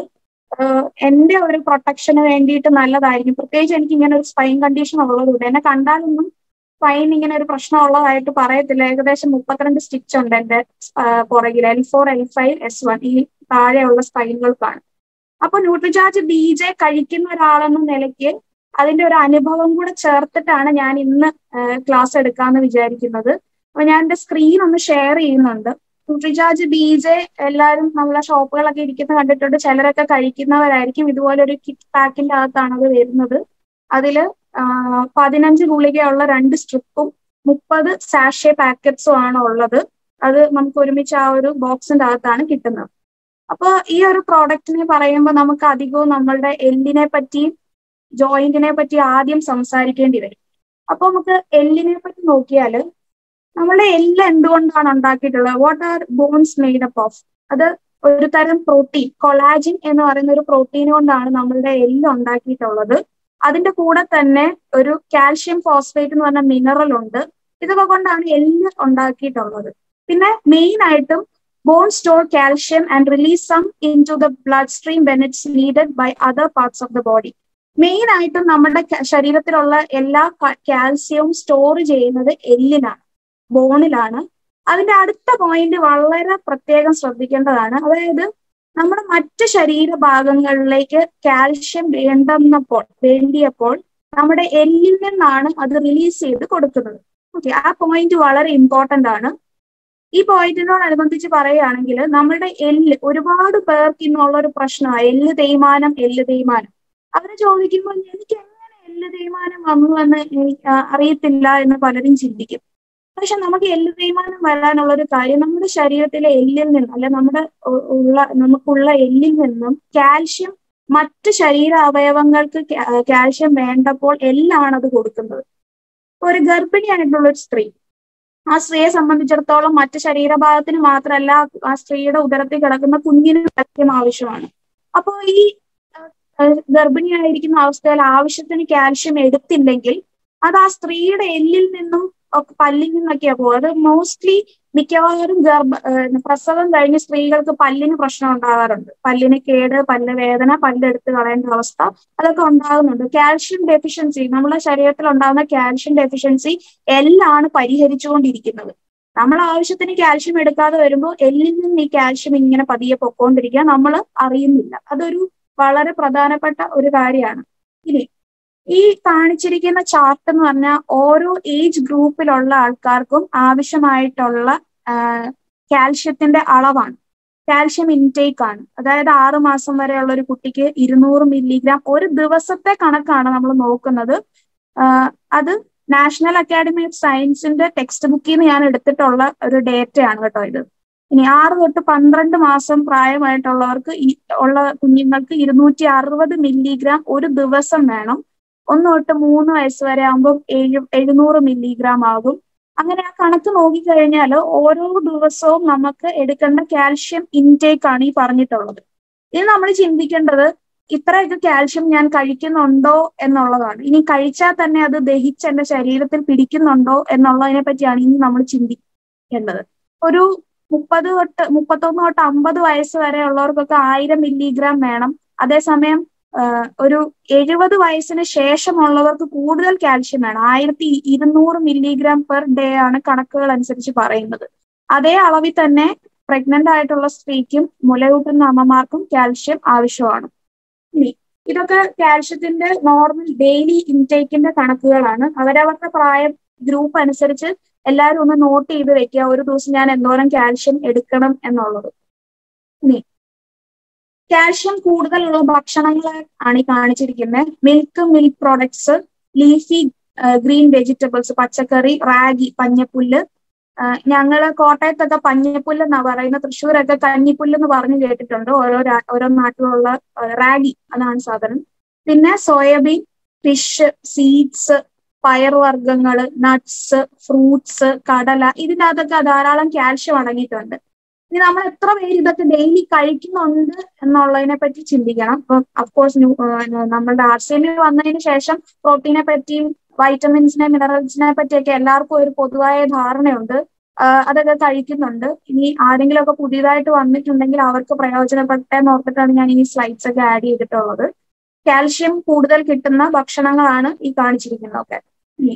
എന്റെ ഒരു പ്രൊട്ടക്ഷന് വേണ്ടിയിട്ട് നല്ലതായിരിക്കും. പ്രത്യേകിച്ച് എനിക്ക് ഇങ്ങനെ ഒരു സ്പൈൻ കണ്ടീഷൻ ഉള്ളതുകൊണ്ട് എന്നെ കണ്ടാലൊന്നും സ്പൈൻ ഇങ്ങനെ ഒരു പ്രശ്നം ഉള്ളതായിട്ട് പറയത്തില്ല. ഏകദേശം മുപ്പത്തിരണ്ട് സ്റ്റിച്ച് ഉണ്ട് എന്റെ പുറകിൽ, L four L five S one ഈ താഴെയുള്ള സ്പൈനുകൾക്കാണ്. അപ്പൊ ന്യൂട്രിചാർജ് ബി ജെ കഴിക്കുന്ന ഒരാളെന്ന നിലയ്ക്ക് അതിന്റെ ഒരു അനുഭവം കൂടെ ചേർത്തിട്ടാണ് ഞാൻ ഇന്ന് ക്ലാസ് എടുക്കാന്ന് വിചാരിക്കുന്നത്. അപ്പൊ ഞാൻ എന്റെ സ്ക്രീൻ ഒന്ന് ഷെയർ ചെയ്യുന്നുണ്ട്. ന്യൂട്രിചാർജ് ബി ജെ എല്ലാവരും നമ്മളെ ഷോപ്പുകളൊക്കെ ഇരിക്കുന്ന കണ്ടിട്ടുണ്ട്, ചിലരൊക്കെ കഴിക്കുന്നവരായിരിക്കും. ഇതുപോലെ ഒരു കിറ്റ് പാക്കിന്റെ അകത്താണ് അത് വരുന്നത്. അതില് പതിനഞ്ച് ഗുളികയുള്ള രണ്ട് സ്ട്രിപ്പും മുപ്പത് സാഷെ പാക്കറ്റ്സും ആണ് ഉള്ളത്. അത് നമുക്ക് ഒരുമിച്ച് ആ ഒരു ബോക്സിന്റെ അകത്താണ് കിട്ടുന്നത്. അപ്പൊ ഈ ഒരു പ്രോഡക്റ്റിനെ പറയുമ്പോൾ നമുക്ക് അധികവും നമ്മളുടെ എല്ലിനെ പറ്റി ജോയിന്റിനെ പറ്റി ആദ്യം സംസാരിക്കേണ്ടി വരും. അപ്പൊ നമുക്ക് എല്ലിനെ പറ്റി നോക്കിയാല് നമ്മളുടെ എല്ല് എന്തുകൊണ്ടാണ് ഉണ്ടാക്കിയിട്ടുള്ളത്? What are bones made up of? അത് ഒരു തരം പ്രോട്ടീൻ, കൊളാജിൻ എന്ന് പറയുന്ന ഒരു പ്രോട്ടീൻ കൊണ്ടാണ് നമ്മളുടെ എല്ല് ഉണ്ടാക്കിയിട്ടുള്ളത്. അതിന്റെ കൂടെ തന്നെ ഒരു കാൽഷ്യം ഫോസ്ഫേറ്റ് എന്ന് പറഞ്ഞ മിനറൽ ഉണ്ട്. ഇതൊക്കെ കൊണ്ടാണ് എല്ല് ഉണ്ടാക്കിയിട്ടുള്ളത്. പിന്നെ മെയിൻ ആയിട്ടും bone store calcium and release some into the bloodstream when it's needed by other parts of the body. Main ആയിട്ടും നമ്മുടെ ശരീരത്തിലുള്ള എല്ലാ കാൽസ്യവും സ്റ്റോർ ചെയ്യുന്നത് എല്ലിനാണ്, ബോണിലാണ്. അതിന്റെ അടുത്ത പോയിന്റ് വളരെ പ്രത്യേകം ശ്രദ്ധിക്കേണ്ടതാണ്. അതായത് നമ്മുടെ മറ്റ് ശരീരഭാഗങ്ങളിലേക്ക് കാൽഷ്യം വേണ്ടെന്നപ്പോൾ വേണ്ടിയപ്പോൾ നമ്മുടെ എല്ലിൽ നിന്നാണ് അത് റിലീസ് ചെയ്ത് കൊടുക്കുന്നത്. ഓക്കെ, ആ പോയിന്റ് വളരെ ഇമ്പോർട്ടന്റ് ആണ്. ഈ പോയിന്റിനോടനുബന്ധിച്ച് പറയുകയാണെങ്കിൽ നമ്മുടെ എല്ല് ഒരുപാട് പേർക്ക് ഇന്നുള്ള ഒരു പ്രശ്നമാണ് എല്ല് തേയ്മാനം എല്ല് തേയ്മാനം. അവര് ചോദിക്കുമ്പോൾ എനിക്ക് എങ്ങനെ എല്ല് തേയ്മാനം വന്നു എന്ന് എനിക്ക് അറിയത്തില്ല എന്ന് പലരും ചിന്തിക്കും. പക്ഷെ നമുക്ക് എല്ല് തേയ്മാനം വരാനുള്ള ഒരു കാര്യം നമ്മുടെ ശരീരത്തിലെ എല്ലിൽ നിന്നും അല്ലെ നമ്മുടെ ഉള്ള നമുക്കുള്ള എല്ലിൽ നിന്നും കാൽഷ്യം മറ്റ് ശരീര അവയവങ്ങൾക്ക് കാൽഷ്യം വേണ്ടപ്പോൾ എല്ലാമാണ് അത് കൊടുക്കുന്നത്. ഒരു ഗർഭിണിയായിട്ടുള്ള ഒരു സ്ത്രീ, ആ സ്ത്രീയെ സംബന്ധിച്ചിടത്തോളം മറ്റ് ശരീരഭാഗത്തിന് മാത്രമല്ല ആ സ്ത്രീയുടെ ഉദരത്തിൽ കിടക്കുന്ന കുഞ്ഞിന് കാൽഷ്യം ആവശ്യമാണ്. അപ്പോൾ ഈ ഗർഭിണിയായിരിക്കുന്ന അവസ്ഥയിൽ ആവശ്യത്തിന് കാൽഷ്യം എടുത്തില്ലെങ്കിൽ അത് ആ സ്ത്രീയുടെ എല്ലിൽ നിന്നും പല്ലിൽ നിന്നൊക്കെയാ പോകും. അത് മോസ്റ്റ്ലി മിക്കവാറും ഗർഭ പ്രസവം കഴിഞ്ഞ് സ്ത്രീകൾക്ക് പല്ലിന് പ്രശ്നം ഉണ്ടാകാറുണ്ട്. പല്ലിന് കേട്, പല്ല് വേദന, പല്ലെടുത്ത് കളയേണ്ട അവസ്ഥ അതൊക്കെ ഉണ്ടാകുന്നുണ്ട്. കാൽഷ്യം ഡെഫിഷ്യൻസി, നമ്മുടെ ശരീരത്തിൽ ഉണ്ടാകുന്ന കാൽഷ്യം ഡെഫിഷ്യൻസി എല്ലാണ് പരിഹരിച്ചുകൊണ്ടിരിക്കുന്നത്. നമ്മൾ ആവശ്യത്തിന് കാൽഷ്യം എടുക്കാതെ വരുമ്പോൾ എല്ലിൽ നിന്ന് ഈ കാൽഷ്യം ഇങ്ങനെ പതിയെ പൊക്കോണ്ടിരിക്കുക, നമ്മൾ അറിയുന്നില്ല. അതൊരു വളരെ പ്രധാനപ്പെട്ട ഒരു കാര്യമാണ്. ഇനി ഈ കാണിച്ചിരിക്കുന്ന ചാർട്ട് എന്ന് പറഞ്ഞാൽ ഓരോ ഏജ് ഗ്രൂപ്പിലുള്ള ആൾക്കാർക്കും ആവശ്യമായിട്ടുള്ള കാൽഷ്യത്തിന്റെ അളവാണ്, കാൽഷ്യം ഇൻടേക്ക് ആണ്. അതായത് ആറ് മാസം വരെയുള്ള ഒരു കുട്ടിക്ക് ഇരുന്നൂറ് മില്ലിഗ്രാം ഒരു ദിവസത്തെ കണക്കാണ് നമ്മൾ നോക്കുന്നത്. അത് നാഷണൽ അക്കാഡമി ഓഫ് സയൻസിന്റെ ടെക്സ്റ്റ് ബുക്കിൽ നിന്ന് ഞാൻ എടുത്തിട്ടുള്ള ഒരു ഡേറ്റയാണ് കേട്ടോ ഇത്. ഇനി ആറ് തൊട്ട് പന്ത്രണ്ട് മാസം പ്രായമായിട്ടുള്ളവർക്ക് ഉള്ള കുഞ്ഞുങ്ങൾക്ക് ഇരുന്നൂറ്റി അറുപത് മില്ലിഗ്രാം ഒരു ദിവസം വേണം. ഒന്ന് തൊട്ട് മൂന്ന് വയസ്സ് വരെ ആകുമ്പോൾ എഴു എഴുന്നൂറ് മില്ലിഗ്രാം ആകും. അങ്ങനെ ആ കണക്ക് നോക്കിക്കഴിഞ്ഞാൽ ഓരോ ദിവസവും നമുക്ക് എടുക്കേണ്ട കാൽഷ്യം ഇൻടേക്ക് ആണ് ഈ പറഞ്ഞിട്ടുള്ളത്. ഇനി നമ്മൾ ചിന്തിക്കേണ്ടത് ഇത്രയൊക്കെ കാൽഷ്യം ഞാൻ കഴിക്കുന്നുണ്ടോ എന്നുള്ളതാണ്. ഇനി കഴിച്ചാൽ തന്നെ അത് ദഹിച്ച് എന്റെ ശരീരത്തിൽ പിടിക്കുന്നുണ്ടോ എന്നുള്ളതിനെ പറ്റിയാണ് ഇനി നമ്മൾ ചിന്തിക്കേണ്ടത്. ഒരു മുപ്പത് തൊട്ട് മുപ്പത്തൊന്ന് തൊട്ട് അമ്പത് വയസ്സ് വരെ ഉള്ളവർക്കൊക്കെ ആയിരം മില്ലിഗ്രാം വേണം. അതേസമയം ഒരു എഴുപത് വയസ്സിന് ശേഷമുള്ളവർക്ക് കൂടുതൽ കാൽഷ്യം വേണം. ആയിരത്തി ഇരുന്നൂറ് മില്ലിഗ്രാം പെർ ഡേ ആണ് കണക്കുകൾ അനുസരിച്ച് പറയുന്നത്. അതേ അളവിൽ തന്നെ പ്രഗ്നന്റ് ആയിട്ടുള്ള സ്ത്രീക്കും മുലയൂട്ടുന്ന അമ്മമാർക്കും കാൽഷ്യം ആവശ്യമാണ്. ഇനി ഇതൊക്കെ കാൽഷ്യത്തിന്റെ നോർമൽ ഡെയിലി ഇൻടേക്കിന്റെ കണക്കുകളാണ്. അവരവരുടെ പ്രായം ഗ്രൂപ്പ് അനുസരിച്ച് എല്ലാവരും ഒന്ന് നോട്ട് ചെയ്ത് വെക്കുക, ഒരു ദിവസം ഞാൻ എന്തോരം കാൽഷ്യം എടുക്കണം എന്നുള്ളത്. ഇനി കാൽഷ്യം കൂടുതലുള്ള ഭക്ഷണങ്ങൾ ആണ് ഈ കാണിച്ചിരിക്കുന്നത്. Milk, milk products, leafy green vegetables, പച്ചക്കറി, റാഗി, പഞ്ഞപ്പുല്ല്. ഞങ്ങള് കോട്ടയത്തൊക്കെ പഞ്ഞപ്പുല്ല് എന്നാ പറയുന്നത്, തൃശ്ശൂരൊക്കെ കഞ്ഞിപ്പുല്ല് എന്ന് പറഞ്ഞു കേട്ടിട്ടുണ്ട്. ഓരോ ഓരോ നാട്ടിലുള്ള റാഗി അതാണ് സാധനം. പിന്നെ സോയാബീൻ, ഫിഷ്, സീഡ്സ്, പയർവർഗ്ഗങ്ങള്, നട്ട്സ്, ഫ്രൂട്ട്സ്, കടല, ഇതിനകത്തൊക്കെ ധാരാളം കാൽഷ്യം അടങ്ങിയിട്ടുണ്ട്. ഇനി നമ്മൾ എത്ര പേര് ഇതൊക്കെ ഡെയിലി കഴിക്കുന്നുണ്ട് എന്നുള്ളതിനെ പറ്റി ചിന്തിക്കണം. അപ്പം അഫ്കോഴ്സ് നമ്മളുടെ ആർ സി എമ്മിൽ വന്നതിന് ശേഷം പ്രോട്ടീനെ പറ്റിയും വൈറ്റമിൻസിനെ മിനറൽസിനെ പറ്റിയൊക്കെ എല്ലാവർക്കും ഒരു പൊതുവായ ധാരണയുണ്ട്. അതൊക്കെ കഴിക്കുന്നുണ്ട്. ഇനി ആരെങ്കിലും ഒക്കെ പുതിയതായിട്ട് വന്നിട്ടുണ്ടെങ്കിൽ അവർക്ക് പ്രയോജനപ്പെട്ടെന്ന് ഓർത്തിട്ടാണ് ഞാൻ ഈ സ്ലൈഡ്സ് ഒക്കെ ആഡ് ചെയ്തിട്ടുള്ളത്. കാൽഷ്യം കൂടുതൽ കിട്ടുന്ന ഭക്ഷണങ്ങളാണ് ഈ കാണിച്ചിരിക്കുന്നതൊക്കെ. ഇനി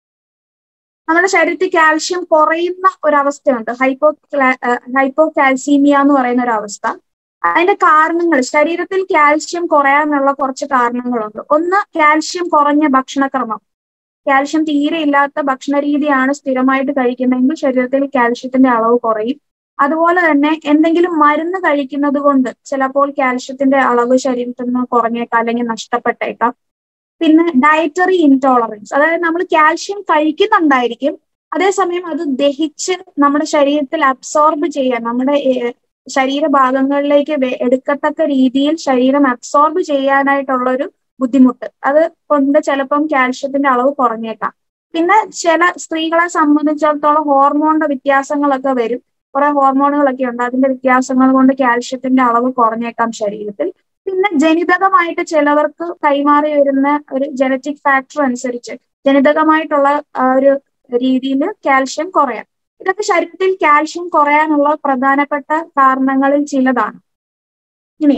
നമ്മുടെ ശരീരത്തിൽ കാൽഷ്യം കുറയുന്ന ഒരവസ്ഥയുണ്ട്, ഹൈപ്പോ ഹൈപ്പോ കാൽസീമിയ എന്ന് പറയുന്ന ഒരു അവസ്ഥ. അതിന്റെ കാരണങ്ങൾ, ശരീരത്തിൽ കാൽഷ്യം കുറയാനുള്ള കുറച്ച് കാരണങ്ങളുണ്ട്. ഒന്ന്, കാൽഷ്യം കുറഞ്ഞ ഭക്ഷണക്രമം. കാൽഷ്യം തീരെ ഇല്ലാത്ത ഭക്ഷണ രീതിയാണ് സ്ഥിരമായിട്ട് കഴിക്കുന്നതെങ്കിൽ ശരീരത്തിൽ കാൽഷ്യത്തിന്റെ അളവ് കുറയും. അതുപോലെ തന്നെ എന്തെങ്കിലും മരുന്ന് കഴിക്കുന്നത് കൊണ്ട് ചിലപ്പോൾ കാൽഷ്യത്തിന്റെ അളവ് ശരീരത്തിൽ നിന്ന് കുറഞ്ഞേക്കാം അല്ലെങ്കിൽ നഷ്ടപ്പെട്ടേക്കാം. പിന്നെ ഡയറ്ററി ഇൻടോളറൻസ്, അതായത് നമ്മൾ കാൽഷ്യം കഴിക്കുന്നുണ്ടായിരിക്കും, അതേസമയം അത് ദഹിച്ച് നമ്മുടെ ശരീരത്തിൽ അബ്സോർബ് ചെയ്യാൻ, നമ്മുടെ ശരീരഭാഗങ്ങളിലേക്ക് എടുക്കത്തക്ക രീതിയിൽ ശരീരം അബ്സോർബ് ചെയ്യാനായിട്ടുള്ളൊരു ബുദ്ധിമുട്ട്, അത് കൊണ്ട് ചിലപ്പം കാൽഷ്യത്തിന്റെ അളവ് കുറഞ്ഞേക്കാം. പിന്നെ ചില സ്ത്രീകളെ സംബന്ധിച്ചിടത്തോളം ഹോർമോണിന്റെ വ്യത്യാസങ്ങളൊക്കെ വരും. കുറെ ഹോർമോണുകളൊക്കെ ഉണ്ട്, അതിന്റെ വ്യത്യാസങ്ങൾ കൊണ്ട് കാൽഷ്യത്തിന്റെ അളവ് കുറഞ്ഞേക്കാം ശരീരത്തിൽ. പിന്നെ ജനിതകമായിട്ട് ചിലവർക്ക് കൈമാറി വരുന്ന ഒരു ജനറ്റിക് ഫാക്ടർ അനുസരിച്ച് ജനിതകമായിട്ടുള്ള ഒരു രീതിയിൽ കാൽഷ്യം കുറയാം. ഇതൊക്കെ ശരീരത്തിൽ കാൽഷ്യം കുറയാനുള്ള പ്രധാനപ്പെട്ട കാരണങ്ങളിൽ ചിലതാണ്. ഇനി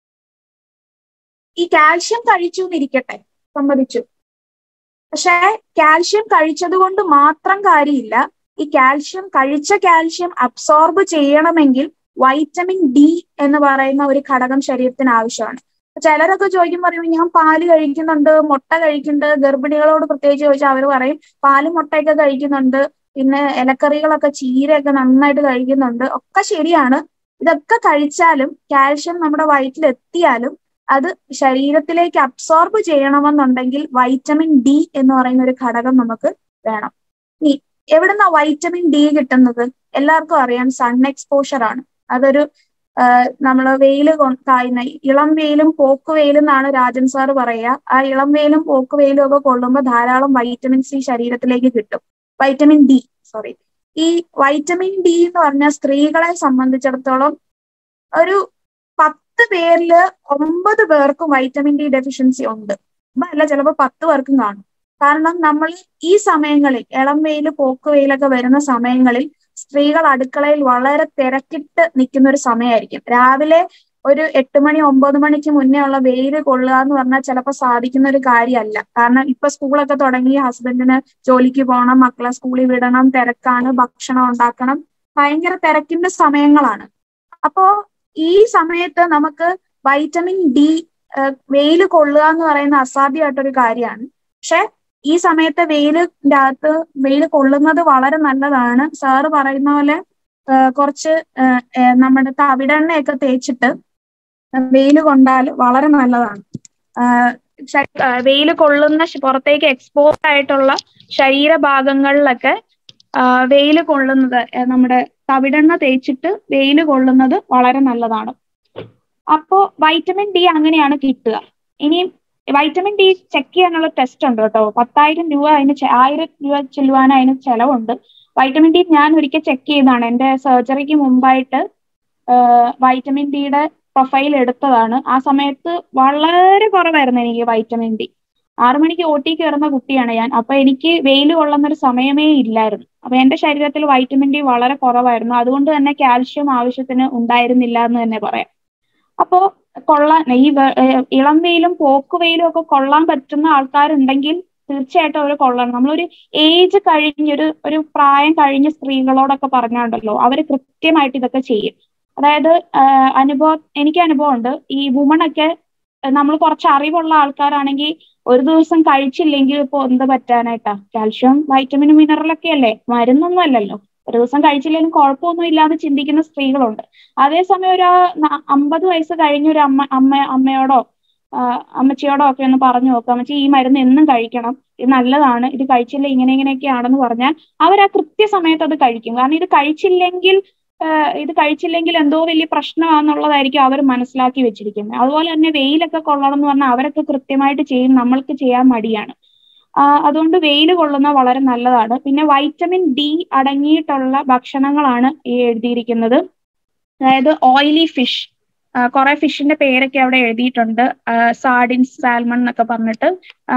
ഈ കാൽഷ്യം കഴിച്ചു എന്നിരിക്കട്ടെ, സമ്മതിച്ചു, പക്ഷേ കാൽഷ്യം കഴിച്ചത് കൊണ്ട് മാത്രം കാര്യമില്ല. ഈ കാൽഷ്യം കഴിച്ച കാൽഷ്യം അബ്സോർബ് ചെയ്യണമെങ്കിൽ വൈറ്റമിൻ ഡി എന്ന് പറയുന്ന ഒരു ഘടകം ശരീരത്തിന് ആവശ്യമാണ്. ചിലരൊക്കെ ചോദിക്കും, പറയുമ്പോൾ ഞാൻ പാല് കഴിക്കുന്നുണ്ട്, മുട്ട കഴിക്കുന്നുണ്ട്. ഗർഭിണികളോട് പ്രത്യേകിച്ച് ചോദിച്ചാൽ അവർ പറയും പാലും മുട്ടയൊക്കെ കഴിക്കുന്നുണ്ട്, പിന്നെ ഇലക്കറികളൊക്കെ ചീരയൊക്കെ നന്നായിട്ട് കഴിക്കുന്നുണ്ട്. ഒക്കെ ശരിയാണ്. ഇതൊക്കെ കഴിച്ചാലും കാൽഷ്യം നമ്മുടെ വയറ്റിൽ എത്തിയാലും അത് ശരീരത്തിലേക്ക് അബ്സോർബ് ചെയ്യണമെന്നുണ്ടെങ്കിൽ വൈറ്റമിൻ ഡി എന്ന് പറയുന്ന ഒരു ഘടകം നമുക്ക് വേണം. ഇനി എവിടുന്നാ വൈറ്റമിൻ ഡി കിട്ടുന്നത്? എല്ലാവർക്കും അറിയാം, സൺ എക്സ്പോഷർ ആണ്. അതൊരു നമ്മൾ വെയില് കായുന്ന ഇളം വെയിലും പോക്കുവെയിലും എന്നാണ് രാജൻ സാർ പറയുക. ആ ഇളം വെയിലും പോക്കുവെയിലും ഒക്കെ കൊള്ളുമ്പോൾ ധാരാളം വൈറ്റമിൻ സി ശരീരത്തിലേക്ക് കിട്ടും. വൈറ്റമിൻ ഡി സോറി ഈ വൈറ്റമിൻ ഡി എന്ന് പറഞ്ഞാൽ സ്ത്രീകളെ സംബന്ധിച്ചിടത്തോളം ഒരു പത്ത് പേരില് ഒമ്പത് പേർക്കും വൈറ്റമിൻ ഡി ഡെഫിഷ്യൻസി ഉണ്ട്. അല്ല, ചിലപ്പോൾ പത്ത് പേർക്കും കാണും. കാരണം നമ്മൾ ഈ സമയങ്ങളിൽ ഇളം വെയില് പോക്കുവെയിലൊക്കെ വരുന്ന സമയങ്ങളിൽ സ്ത്രീകൾ അടുക്കളയിൽ വളരെ തിരക്കിട്ട് നിൽക്കുന്ന ഒരു സമയമായിരിക്കും. രാവിലെ ഒരു എട്ട് മണി ഒമ്പത് മണിക്ക് മുന്നേ ഉള്ള വെയില് കൊള്ളുക എന്ന് പറഞ്ഞാൽ ചിലപ്പോൾ സാധിക്കുന്ന ഒരു കാര്യമല്ല. കാരണം ഇപ്പൊ സ്കൂളൊക്കെ തുടങ്ങി, ഹസ്ബൻഡിന് ജോലിക്ക് പോകണം, മക്കളെ സ്കൂളിൽ വിടണം, തിരക്കാണ്, ഭക്ഷണം ഉണ്ടാക്കണം, ഭയങ്കര തിരക്കിന്റെ സമയങ്ങളാണ്. അപ്പോ ഈ സമയത്ത് നമുക്ക് വൈറ്റമിൻ ഡി വെയില് കൊള്ളുക എന്ന് പറയുന്ന അസാധ്യമായിട്ടൊരു കാര്യമാണ്. പക്ഷെ ഈ സമയത്ത് വെയിലിന്റെ അകത്ത് വെയിൽ കൊള്ളുന്നത് വളരെ നല്ലതാണ്. സാറ് പറയുന്ന പോലെ കുറച്ച് നമ്മുടെ തവിടെണ്ണയൊക്കെ തേച്ചിട്ട് വെയിൽ കൊണ്ടാൽ വളരെ നല്ലതാണ്. വെയിൽ കൊള്ളുന്ന പുറത്തേക്ക് എക്സ്പോസ് ആയിട്ടുള്ള ശരീരഭാഗങ്ങളിലൊക്കെ വെയിൽ കൊള്ളുന്നത്, നമ്മുടെ തവിടെണ്ണ തേച്ചിട്ട് വെയിൽ കൊള്ളുന്നത് വളരെ നല്ലതാണ്. അപ്പോ വൈറ്റമിൻ ഡി അങ്ങനെയാണ് കിട്ടുക. ഇനി വൈറ്റമിൻ ഡി ചെക്ക് ചെയ്യാനുള്ള ടെസ്റ്റ് ഉണ്ട് കേട്ടോ. പത്തായിരം രൂപ അതിന് ആയിരം രൂപ ചെല്ലുവാൻ അതിന് ചെലവുണ്ട്. വൈറ്റമിൻ ഡി ഞാൻ ഒരിക്കൽ ചെക്ക് ചെയ്തതാണ്. എൻ്റെ സർജറിക്ക് മുമ്പായിട്ട് വൈറ്റമിൻ ഡിയുടെ പ്രൊഫൈൽ എടുത്തതാണ്. ആ സമയത്ത് വളരെ കുറവായിരുന്നു എനിക്ക് വൈറ്റമിൻ ഡി. ആറു മണിക്ക് ഒ ടി കയറുന്ന കുട്ടിയാണ് ഞാൻ. അപ്പൊ എനിക്ക് വെയിൽ കൊള്ളുന്ന ഒരു സമയമേ ഇല്ലായിരുന്നു. അപ്പൊ എന്റെ ശരീരത്തിൽ വൈറ്റമിൻ ഡി വളരെ കുറവായിരുന്നു. അതുകൊണ്ട് തന്നെ കാൽഷ്യം ആവശ്യത്തിന് ഉണ്ടായിരുന്നില്ല എന്ന് തന്നെ പറയാം. അപ്പോ കൊള്ളാൻ ഈ ഇളം വെയിലും പോക്കുവെയിലും ഒക്കെ കൊള്ളാൻ പറ്റുന്ന ആൾക്കാരുണ്ടെങ്കിൽ തീർച്ചയായിട്ടും അവർ കൊള്ളണം. നമ്മളൊരു ഏജ് കഴിഞ്ഞൊരു ഒരു പ്രായം കഴിഞ്ഞ സ്ത്രീകളോടൊക്കെ പറഞ്ഞാണ്ടല്ലോ, അവർ കൃത്യമായിട്ട് ഇതൊക്കെ ചെയ്യും. അതായത് അനുഭവം എനിക്ക് അനുഭവം ഉണ്ട്. ഈ വുമൺ ഒക്കെ നമ്മൾ കുറച്ച് അറിവുള്ള ആൾക്കാരാണെങ്കിൽ ഒരു ദിവസം കഴിച്ചില്ലെങ്കിൽ ഇപ്പൊ എന്ത് പറ്റാനായിട്ടാ? കാൽഷ്യം വൈറ്റമിനും മിനറലൊക്കെ അല്ലേ, മരുന്നൊന്നും അല്ലല്ലോ. ഒരു ദിവസം കഴിച്ചില്ലെങ്കിലും കുഴപ്പമൊന്നും ഇല്ലാതെ ചിന്തിക്കുന്ന സ്ത്രീകളുണ്ട്. അതേസമയം ഒരു അമ്പത് വയസ്സ് കഴിഞ്ഞ ഒരു അമ്മ അമ്മ അമ്മയോടോ അമ്മച്ചിയോടോ ഒക്കെ ഒന്ന് പറഞ്ഞു നോക്കാം, അമ്മച്ചി ഈ മരുന്ന് എന്നും കഴിക്കണം, ഇത് നല്ലതാണ്, ഇത് കഴിച്ചില്ല ഇങ്ങനെ ഇങ്ങനെയൊക്കെയാണെന്ന് പറഞ്ഞാൽ അവർ ആ കൃത്യസമയത്ത് അത് കഴിക്കും. കാരണം ഇത് കഴിച്ചില്ലെങ്കിൽ ഇത് കഴിച്ചില്ലെങ്കിൽ എന്തോ വലിയ പ്രശ്നമാണെന്നുള്ളതായിരിക്കും അവർ മനസ്സിലാക്കി വെച്ചിരിക്കുന്നത്. അതുപോലെ തന്നെ വെയിലൊക്കെ കൊള്ളണം എന്ന് പറഞ്ഞാൽ അവരൊക്കെ കൃത്യമായിട്ട് ചെയ്യും, നമ്മൾക്ക് ചെയ്യാൻ മടിയാണ്. അതുകൊണ്ട് വെയിൽ കൊള്ളുന്നത് വളരെ നല്ലതാണ്. പിന്നെ വൈറ്റമിൻ ഡി അടങ്ങിയിട്ടുള്ള ഭക്ഷണങ്ങളാണ് ഈ എഴുതിയിരിക്കുന്നത്. അതായത് ഓയിലി ഫിഷ്, കുറെ ഫിഷിന്റെ പേരൊക്കെ അവിടെ എഴുതിയിട്ടുണ്ട്. സാഡിൻസ്, സാൽമൺ എന്നൊക്കെ പറഞ്ഞിട്ട്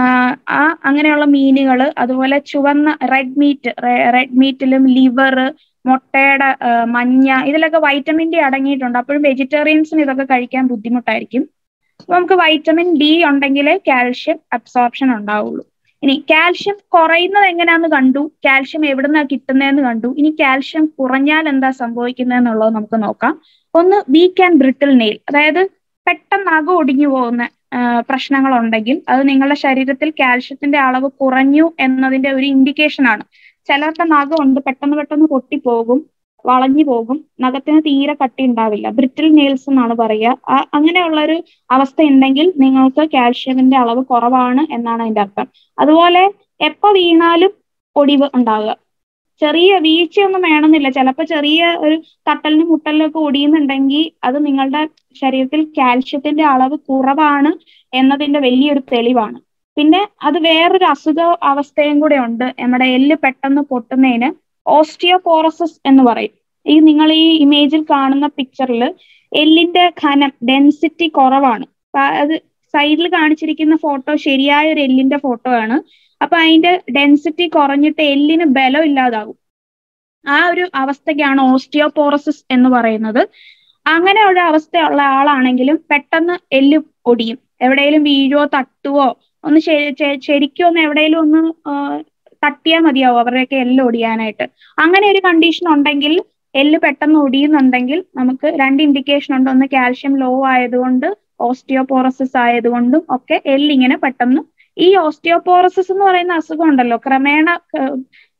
ആ അങ്ങനെയുള്ള മീനുകൾ. അതുപോലെ ചുവന്ന റെഡ് മീറ്റ്, റെഡ് മീറ്റിലും ലിവർ, മുട്ടയുടെ മഞ്ഞ, ഇതിലൊക്കെ വൈറ്റമിൻ ഡി അടങ്ങിയിട്ടുണ്ട്. അപ്പോഴും വെജിറ്റേറിയൻസിന് ഇതൊക്കെ കഴിക്കാൻ ബുദ്ധിമുട്ടായിരിക്കും. അപ്പൊ നമുക്ക് വൈറ്റമിൻ ഡി ഉണ്ടെങ്കിൽ കാൽഷ്യം അബ്സോർപ്ഷൻ ഉണ്ടാവുള്ളൂ. ഇനി കാൽഷ്യം കുറയുന്നത് എങ്ങനെയാന്ന് കണ്ടു, കാൽഷ്യം എവിടുന്നാ കിട്ടുന്നതെന്ന് കണ്ടു. ഇനി കാൽഷ്യം കുറഞ്ഞാൽ എന്താ സംഭവിക്കുന്നതെന്നുള്ളത് നമുക്ക് നോക്കാം. ഒന്ന്, വീക്ക് ആൻഡ് ബ്രിട്ടിൽ നെയിൽ, അതായത് പെട്ടെന്ന് നഖം ഒടിഞ്ഞു പോകുന്ന പ്രശ്നങ്ങൾ ഉണ്ടെങ്കിൽ അത് നിങ്ങളുടെ ശരീരത്തിൽ കാൽഷ്യത്തിന്റെ അളവ് കുറഞ്ഞു എന്നതിന്റെ ഒരു ഇൻഡിക്കേഷൻ ആണ്. ചിലർക്ക് നഖം ഉണ്ട്, പെട്ടെന്ന് പെട്ടെന്ന് പൊട്ടിപ്പോകും, വളഞ്ഞു പോകും, നഖത്തിന് തീരെ കട്ടി ഉണ്ടാവില്ല, ബ്രിട്ടിൽ നെയിൽസ് എന്നാണ് പറയുക. അങ്ങനെയുള്ള ഒരു അവസ്ഥ ഉണ്ടെങ്കിൽ നിങ്ങൾക്ക് കാൽഷ്യത്തിന്റെ അളവ് കുറവാണ് എന്നാണ് അതിന്റെ അർത്ഥം. അതുപോലെ എപ്പോ വീണാലും ഒടിവ് ഉണ്ടാവുക, ചെറിയ വീഴ്ചയൊന്നും വേണമെന്നില്ല, ചിലപ്പോൾ ചെറിയ ഒരു തട്ടലിനും മുട്ടലിനും ഒക്കെ ഒടിയുന്നുണ്ടെങ്കിൽ അത് നിങ്ങളുടെ ശരീരത്തിൽ കാൽഷ്യത്തിന്റെ അളവ് കുറവാണ് എന്നതിന്റെ വലിയൊരു തെളിവാണ്. പിന്നെ അത് വേറൊരു അസുഖ അവസ്ഥയും കൂടെ ഉണ്ട്. നമ്മുടെ എല്ല് പെട്ടെന്ന് പൊട്ടുന്നതിന് ഓസ്റ്റിയോപോറോസിസ് എന്ന് പറയും. ഈ നിങ്ങൾ ഈ ഇമേജിൽ കാണുന്ന പിക്ചറിൽ എല്ലിന്റെ ഘനം, ഡെൻസിറ്റി കുറവാണ്. അത് സൈഡിൽ കാണിച്ചിരിക്കുന്ന ഫോട്ടോ ശരിയായ ഒരു എല്ലിന്റെ ഫോട്ടോ ആണ്. അപ്പൊ അതിന്റെ ഡെൻസിറ്റി കുറഞ്ഞിട്ട് എല്ലിന് ബലം ഇല്ലാതാകും. ആ ഒരു അവസ്ഥയ്ക്കാണ് ഓസ്റ്റിയോപോറോസിസ് എന്ന് പറയുന്നത്. അങ്ങനെ ഒരു അവസ്ഥയുള്ള ആളാണെങ്കിലും പെട്ടെന്ന് എല്ല് ഒടിയും. എവിടെയെങ്കിലും വീഴുവോ തട്ടുവോ ഒന്ന് ശരിക്കും ഒന്ന് എവിടെയെങ്കിലും ഒന്ന് തട്ടിയാൽ മതിയാവും അവരുടെയൊക്കെ എല്ല് ഒടിയാനായിട്ട്. അങ്ങനെ ഒരു കണ്ടീഷൻ ഉണ്ടെങ്കിൽ, എല്ല് പെട്ടെന്ന് ഒടിയുന്നുണ്ടെങ്കിൽ നമുക്ക് രണ്ട് ഇൻഡിക്കേഷൻ ഉണ്ട്. ഒന്ന് കാൽഷ്യം ലോ ആയതുകൊണ്ട്, ഓസ്റ്റിയോപോറോസിസ് ആയതുകൊണ്ടും ഒക്കെ എല്ലിങ്ങനെ പെട്ടെന്ന്. ഈ ഓസ്റ്റിയോപോറോസിസ് എന്ന് പറയുന്ന അസുഖം ഉണ്ടല്ലോ, ക്രമേണ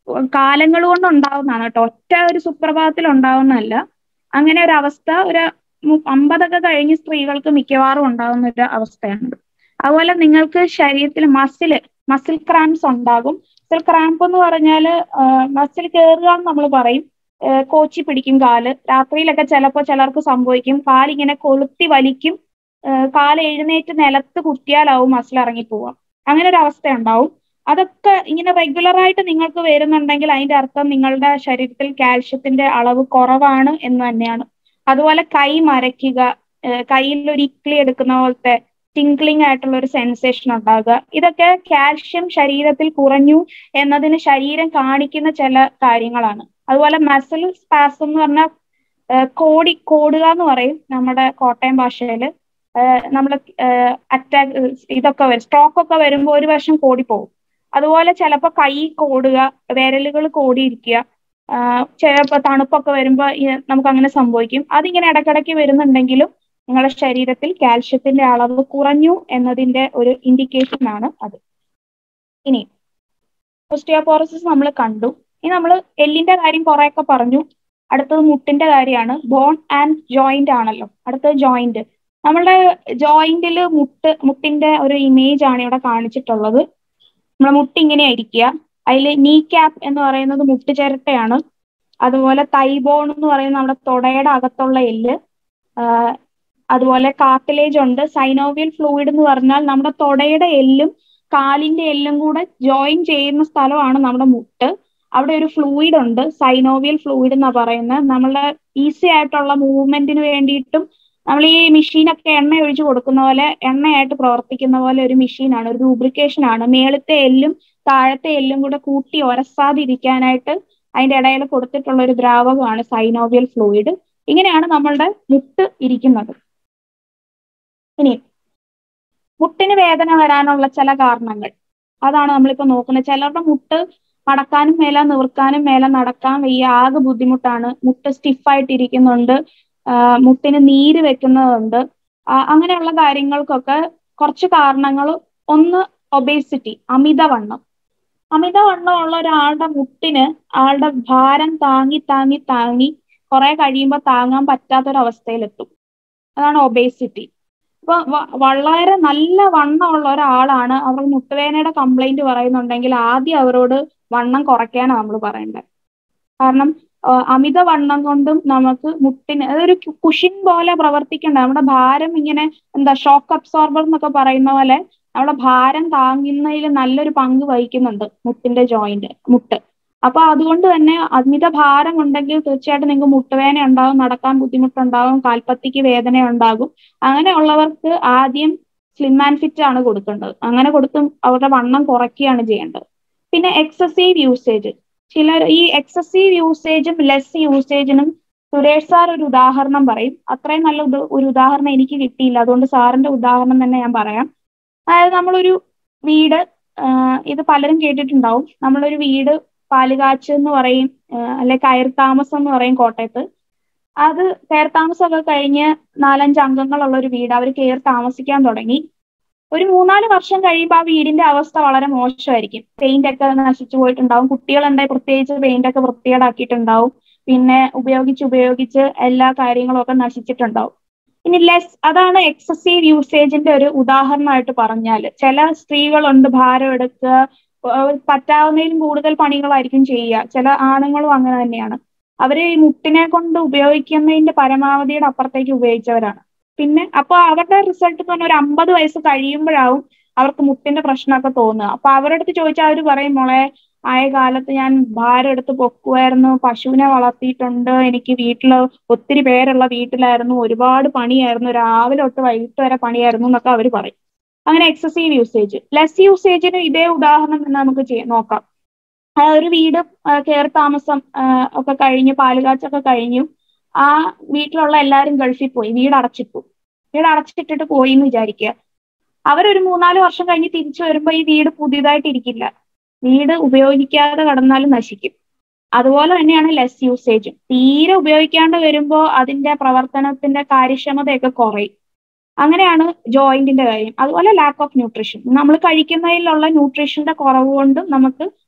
കാലങ്ങൾ കൊണ്ട് ഉണ്ടാവുന്നതാണ് കേട്ടോ, ഒറ്റ ഒരു സുപ്രഭാതത്തിൽ ഉണ്ടാവുന്നതല്ല. അങ്ങനെ ഒരു അവസ്ഥ ഒരു അമ്പതൊക്കെ കഴിഞ്ഞ് സ്ത്രീകൾക്ക് മിക്കവാറും ഉണ്ടാകുന്ന ഒരു അവസ്ഥയാണ്. അതുപോലെ നിങ്ങൾക്ക് ശരീരത്തിൽ മസിൽ മസിൽ ക്രാംസ് ഉണ്ടാകും. മസിൽ ക്രാമ്പ് എന്ന് പറഞ്ഞാൽ മസിൽ കയറുക എന്ന് നമ്മൾ പറയും. കോച്ചി പിടിക്കും കാല്. രാത്രിയിലൊക്കെ ചിലപ്പോൾ ചിലർക്ക് സംഭവിക്കും, കാലിങ്ങനെ കൊളുത്തി വലിക്കും, കാല് എഴുന്നേറ്റ് നിലത്ത് കുത്തിയാലാവും മസിൽ ഇറങ്ങിപ്പോവാം. അങ്ങനെ ഒരു അവസ്ഥ ഉണ്ടാവും. അതൊക്കെ ഇങ്ങനെ റെഗുലർ ആയിട്ട് നിങ്ങൾക്ക് വരുന്നുണ്ടെങ്കിൽ അതിന്റെ അർത്ഥം നിങ്ങളുടെ ശരീരത്തിൽ കാൽഷ്യത്തിന്റെ അളവ് കുറവാണ് എന്ന് തന്നെയാണ്. അതുപോലെ കൈ മരയ്ക്കുക, കയ്യിൽ ഒരു ഇക്ലി എടുക്കുന്ന പോലത്തെ ടിങ്ക്ലിംഗ് ആയിട്ടുള്ള ഒരു സെൻസേഷൻ ഉണ്ടാകുക, ഇതൊക്കെ കാൽഷ്യം ശരീരത്തിൽ കുറഞ്ഞു എന്നതിന് ശരീരം കാണിക്കുന്ന ചില കാര്യങ്ങളാണ്. അതുപോലെ മസിൽ സ്പാസം എന്ന് പറഞ്ഞാൽ കോടി കോടുക എന്ന് പറയും നമ്മുടെ കോട്ടയം ഭാഷയിൽ. നമ്മൾ അറ്റാക്ക് ഇതൊക്കെ വരും, സ്ട്രോക്ക് ഒക്കെ വരുമ്പോൾ ഒരു വശം കോടി പോകും. അതുപോലെ ചിലപ്പോൾ കൈ കോടുക, വിരലുകൾ കോടിയിരിക്കുക, ചിലപ്പോൾ തണുപ്പൊക്കെ വരുമ്പോൾ നമുക്ക് അങ്ങനെ സംഭവിക്കും. അതിങ്ങനെ ഇടയ്ക്കിടയ്ക്ക് വരുന്നുണ്ടെങ്കിലും നിങ്ങളുടെ ശരീരത്തിൽ കാൽഷ്യത്തിന്റെ അളവ് കുറഞ്ഞു എന്നതിന്റെ ഒരു ഇൻഡിക്കേഷൻ ആണ് അത്. ഇനി ഓസ്റ്റിയോപോറോസിസ് നമ്മൾ കണ്ടു. ഇനി നമ്മൾ എല്ലിന്റെ കാര്യം കുറെയൊക്കെ പറഞ്ഞു. അടുത്തത് മുട്ടിന്റെ കാര്യമാണ്. ബോൺ ആൻഡ് ജോയിന്റ് ആണല്ലോ അടുത്തത്. ജോയിന്റ്, നമ്മളുടെ ജോയിന്റിൽ മുട്ട് മുട്ടിന്റെ ഒരു ഇമേജ് ആണ് ഇവിടെ കാണിച്ചിട്ടുള്ളത്. നമ്മുടെ മുട്ട് ഇങ്ങനെ ഇരിക്കുക. അതിൽ നീ ക്യാപ്പ് എന്ന് പറയുന്നത് മുട്ട് ചിരട്ടയാണ്. അതുപോലെ തൈബോൺ എന്ന് പറയുന്നത് നമ്മുടെ തുടയുടെ അകത്തുള്ള എല്ല്. അതുപോലെ കാർട്ടിലേജ് ഉണ്ട്. സൈനോവിയൽ ഫ്ലൂയിഡ് എന്ന് പറഞ്ഞാൽ നമ്മുടെ തുടയുടെ എല്ലും കാലിന്റെ എല്ലും കൂടെ ജോയിൻ ചെയ്യുന്ന സ്ഥലമാണ് നമ്മുടെ മുട്ട്. അവിടെ ഒരു ഫ്ലൂയിഡ് ഉണ്ട്, സൈനോവിയൽ ഫ്ലൂയിഡ് എന്നാ പറയുന്നത്. നമ്മളെ ഈസി ആയിട്ടുള്ള മൂവ്മെന്റിന് വേണ്ടിയിട്ടും നമ്മൾ ഈ മെഷീനൊക്കെ എണ്ണ ഒഴിച്ചു കൊടുക്കുന്ന പോലെ എണ്ണയായിട്ട് പ്രവർത്തിക്കുന്ന പോലെ ഒരു മെഷീനാണ്, ഒരു ലൂബ്രിക്കേഷൻ ആണ്. മേളത്തെ എല്ലും താഴത്തെ എല്ലും കൂടെ കൂട്ടി ഉരസാതിരിക്കാനായിട്ട് അതിന്റെ ഇടയിൽ കൊടുത്തിട്ടുള്ള ഒരു ദ്രാവകമാണ് സൈനോവിയൽ ഫ്ലൂയിഡ്. ഇങ്ങനെയാണ് നമ്മളുടെ മുട്ട് ഇരിക്കുന്നത്. ഇനി മുട്ടിന് വേദന വരാനുള്ള ചില കാരണങ്ങൾ, അതാണ് നമ്മളിപ്പോ നോക്കുന്നത്. ചിലരുടെ മുട്ട് മടക്കാനും മേല, നിവർക്കാനും മേല, നടക്കാൻ വയ്യ, ആകെ ബുദ്ധിമുട്ടാണ്, മുട്ട് സ്റ്റിഫായിട്ടിരിക്കുന്നുണ്ട്, മുട്ടിന് നീര് വെക്കുന്നതുണ്ട്. അങ്ങനെയുള്ള കാര്യങ്ങൾക്കൊക്കെ കുറച്ച് കാരണങ്ങൾ. ഒന്ന് ഒബേസിറ്റി, അമിതവണ്ണം. അമിതവണ്ണം ഉള്ള ഒരാളുടെ മുട്ടിന് ആളുടെ ഭാരം താങ്ങി താങ്ങി താങ്ങി കുറെ കഴിയുമ്പോൾ താങ്ങാൻ പറ്റാത്തൊരവസ്ഥയിലെത്തും. അതാണ് ഒബേസിറ്റി. ഇപ്പൊ വളരെ നല്ല വണ്ണമുള്ള ഒരാളാണ് അവർ മുട്ടുവേദനയുടെ കംപ്ലൈന്റ് പറയുന്നുണ്ടെങ്കിൽ ആദ്യം അവരോട് വണ്ണം കുറയ്ക്കാനാണ് നമ്മൾ പറയേണ്ടത്. കാരണം അമിതവണ്ണം കൊണ്ടും നമുക്ക് മുട്ടിന് അതൊരു കുഷിൻ പോലെ പ്രവർത്തിക്കേണ്ട, നമ്മുടെ ഭാരം ഇങ്ങനെ എന്താ ഷോക്ക് അബ്സോർബർ എന്നൊക്കെ പറയുന്ന പോലെ നമ്മുടെ ഭാരം താങ്ങുന്നതിൽ നല്ലൊരു പങ്ക് വഹിക്കുന്നുണ്ട് മുട്ടിന്റെ ജോയിന്റ്, മുട്ട്. അപ്പൊ അതുകൊണ്ട് തന്നെ അമിത ഭാരം ഉണ്ടെങ്കിൽ തീർച്ചയായിട്ടും നിങ്ങൾക്ക് മുട്ടുവേദന ഉണ്ടാകും, നടക്കാൻ ബുദ്ധിമുട്ടുണ്ടാകും, കാൽപ്പത്തിക്ക് വേദന ഉണ്ടാകും. അങ്ങനെയുള്ളവർക്ക് ആദ്യം സ്ലിം ആൻഡ് ഫിറ്റ് ആണ് കൊടുക്കേണ്ടത്. അങ്ങനെ കൊടുത്തും അവരുടെ വണ്ണം കുറയ്ക്കുകയാണ് ചെയ്യേണ്ടത്. പിന്നെ എക്സസീവ് യൂസേജ്, ചിലർ ഈ എക്സസീവ് യൂസേജും ലെസ് യൂസേജിനും സുരേഷ് സാർ ഒരു ഉദാഹരണം പറയും. അത്രയും നല്ല ഒരു ഉദാഹരണം എനിക്ക് കിട്ടിയില്ല, അതുകൊണ്ട് സാറിന്റെ ഉദാഹരണം തന്നെ ഞാൻ പറയാം. അതായത് നമ്മളൊരു വീട്, ഇത് പലരും കേട്ടിട്ടുണ്ടാവും, നമ്മളൊരു വീട് പാലുകാച്ച് എന്ന് പറയും, അല്ലെ കയർ താമസം എന്ന് പറയും കോട്ടയത്ത്. അത് കയർ താമസമൊക്കെ കഴിഞ്ഞ് നാലഞ്ച് അംഗങ്ങളുള്ള ഒരു വീട്, അവർ കയറി താമസിക്കാൻ തുടങ്ങി. ഒരു മൂന്നാല് വർഷം കഴിയുമ്പോൾ ആ വീടിന്റെ അവസ്ഥ വളരെ മോശമായിരിക്കും. പെയിന്റ് ഒക്കെ നശിച്ചു പോയിട്ടുണ്ടാവും, കുട്ടികളുണ്ടെങ്കിൽ പ്രത്യേകിച്ച് പെയിന്റ് ഒക്കെ വൃത്തികേടാക്കിയിട്ടുണ്ടാവും, പിന്നെ ഉപയോഗിച്ച് ഉപയോഗിച്ച് എല്ലാ കാര്യങ്ങളും ഒക്കെ നശിച്ചിട്ടുണ്ടാവും. ഇനി ലെസ്, അതാണ് എക്സസീവ് യൂസേജിന്റെ ഒരു ഉദാഹരണമായിട്ട് പറഞ്ഞാൽ. ചില സ്ത്രീകളുണ്ട് ഭാരം എടുക്കുക, പറ്റാവുന്നതിലും കൂടുതൽ പണികളായിരിക്കും ചെയ്യുക. ചില ആണുങ്ങളും അങ്ങനെ തന്നെയാണ്. അവര് ഈ മുട്ടിനെ കൊണ്ട് ഉപയോഗിക്കുന്നതിന്റെ പരമാവധിയുടെ അപ്പുറത്തേക്ക് ഉപയോഗിച്ചവരാണ്. പിന്നെ അപ്പൊ അവരുടെ റിസൾട്ട് എന്ന് പറഞ്ഞാൽ ഒരു അമ്പത് വയസ്സ് കഴിയുമ്പോഴാവും അവർക്ക് മുട്ടിന്റെ പ്രശ്നമൊക്കെ തോന്നുക. അപ്പൊ അവരുടെ അടുത്ത് ചോദിച്ചാൽ അവർ പറയും, മോളെ ആയ കാലത്ത് ഞാൻ ഭാരം എടുത്ത് പൊക്കുമായിരുന്നു, പശുവിനെ വളർത്തിയിട്ടുണ്ട്, എനിക്ക് വീട്ടില് ഒത്തിരി പേരുള്ള വീട്ടിലായിരുന്നു, ഒരുപാട് പണിയായിരുന്നു, രാവിലെ തൊട്ട് വൈകിട്ട് വരെ പണിയായിരുന്നു എന്നൊക്കെ അവർ പറയും. അങ്ങനെ എക്സസീവ് യൂസേജ്. ലെസ് യൂസേജിന് ഇതേ ഉദാഹരണം നമുക്ക് ചെയ്യാം നോക്കാം. ഒരു വീട് കയറി താമസം ഒക്കെ കഴിഞ്ഞ് പാലുകാച്ചൊക്കെ കഴിഞ്ഞു, ആ വീട്ടിലുള്ള എല്ലാവരും ഗൾഫിൽ പോയി, വീട് അടച്ചിട്ടു. വീട് അടച്ചിട്ടിട്ട് പോയി എന്ന് വിചാരിക്കുക. അവരൊരു മൂന്നാല് വർഷം കഴിഞ്ഞ് തിരിച്ചു വരുമ്പോൾ ഈ വീട് പുതിയതായിട്ട് ഇരിക്കില്ല, വീട് ഉപയോഗിക്കാതെ കടന്നാലും നശിക്കും. അതുപോലെ തന്നെയാണ് ലെസ് യൂസേജും. തീരെ ഉപയോഗിക്കാണ്ട് വരുമ്പോൾ അതിന്റെ പ്രവർത്തനത്തിന്റെ കാര്യക്ഷമതയൊക്കെ കുറയും. അങ്ങനെയാണ് ജോയിന്റിന്റെ കാര്യം. അതുപോലെ ലാക്ക് ഓഫ് ന്യൂട്രീഷൻ, നമ്മൾ കഴിക്കുന്നതിലുള്ള ന്യൂട്രീഷന്റെ കുറവ് കൊണ്ട് നമുക്ക്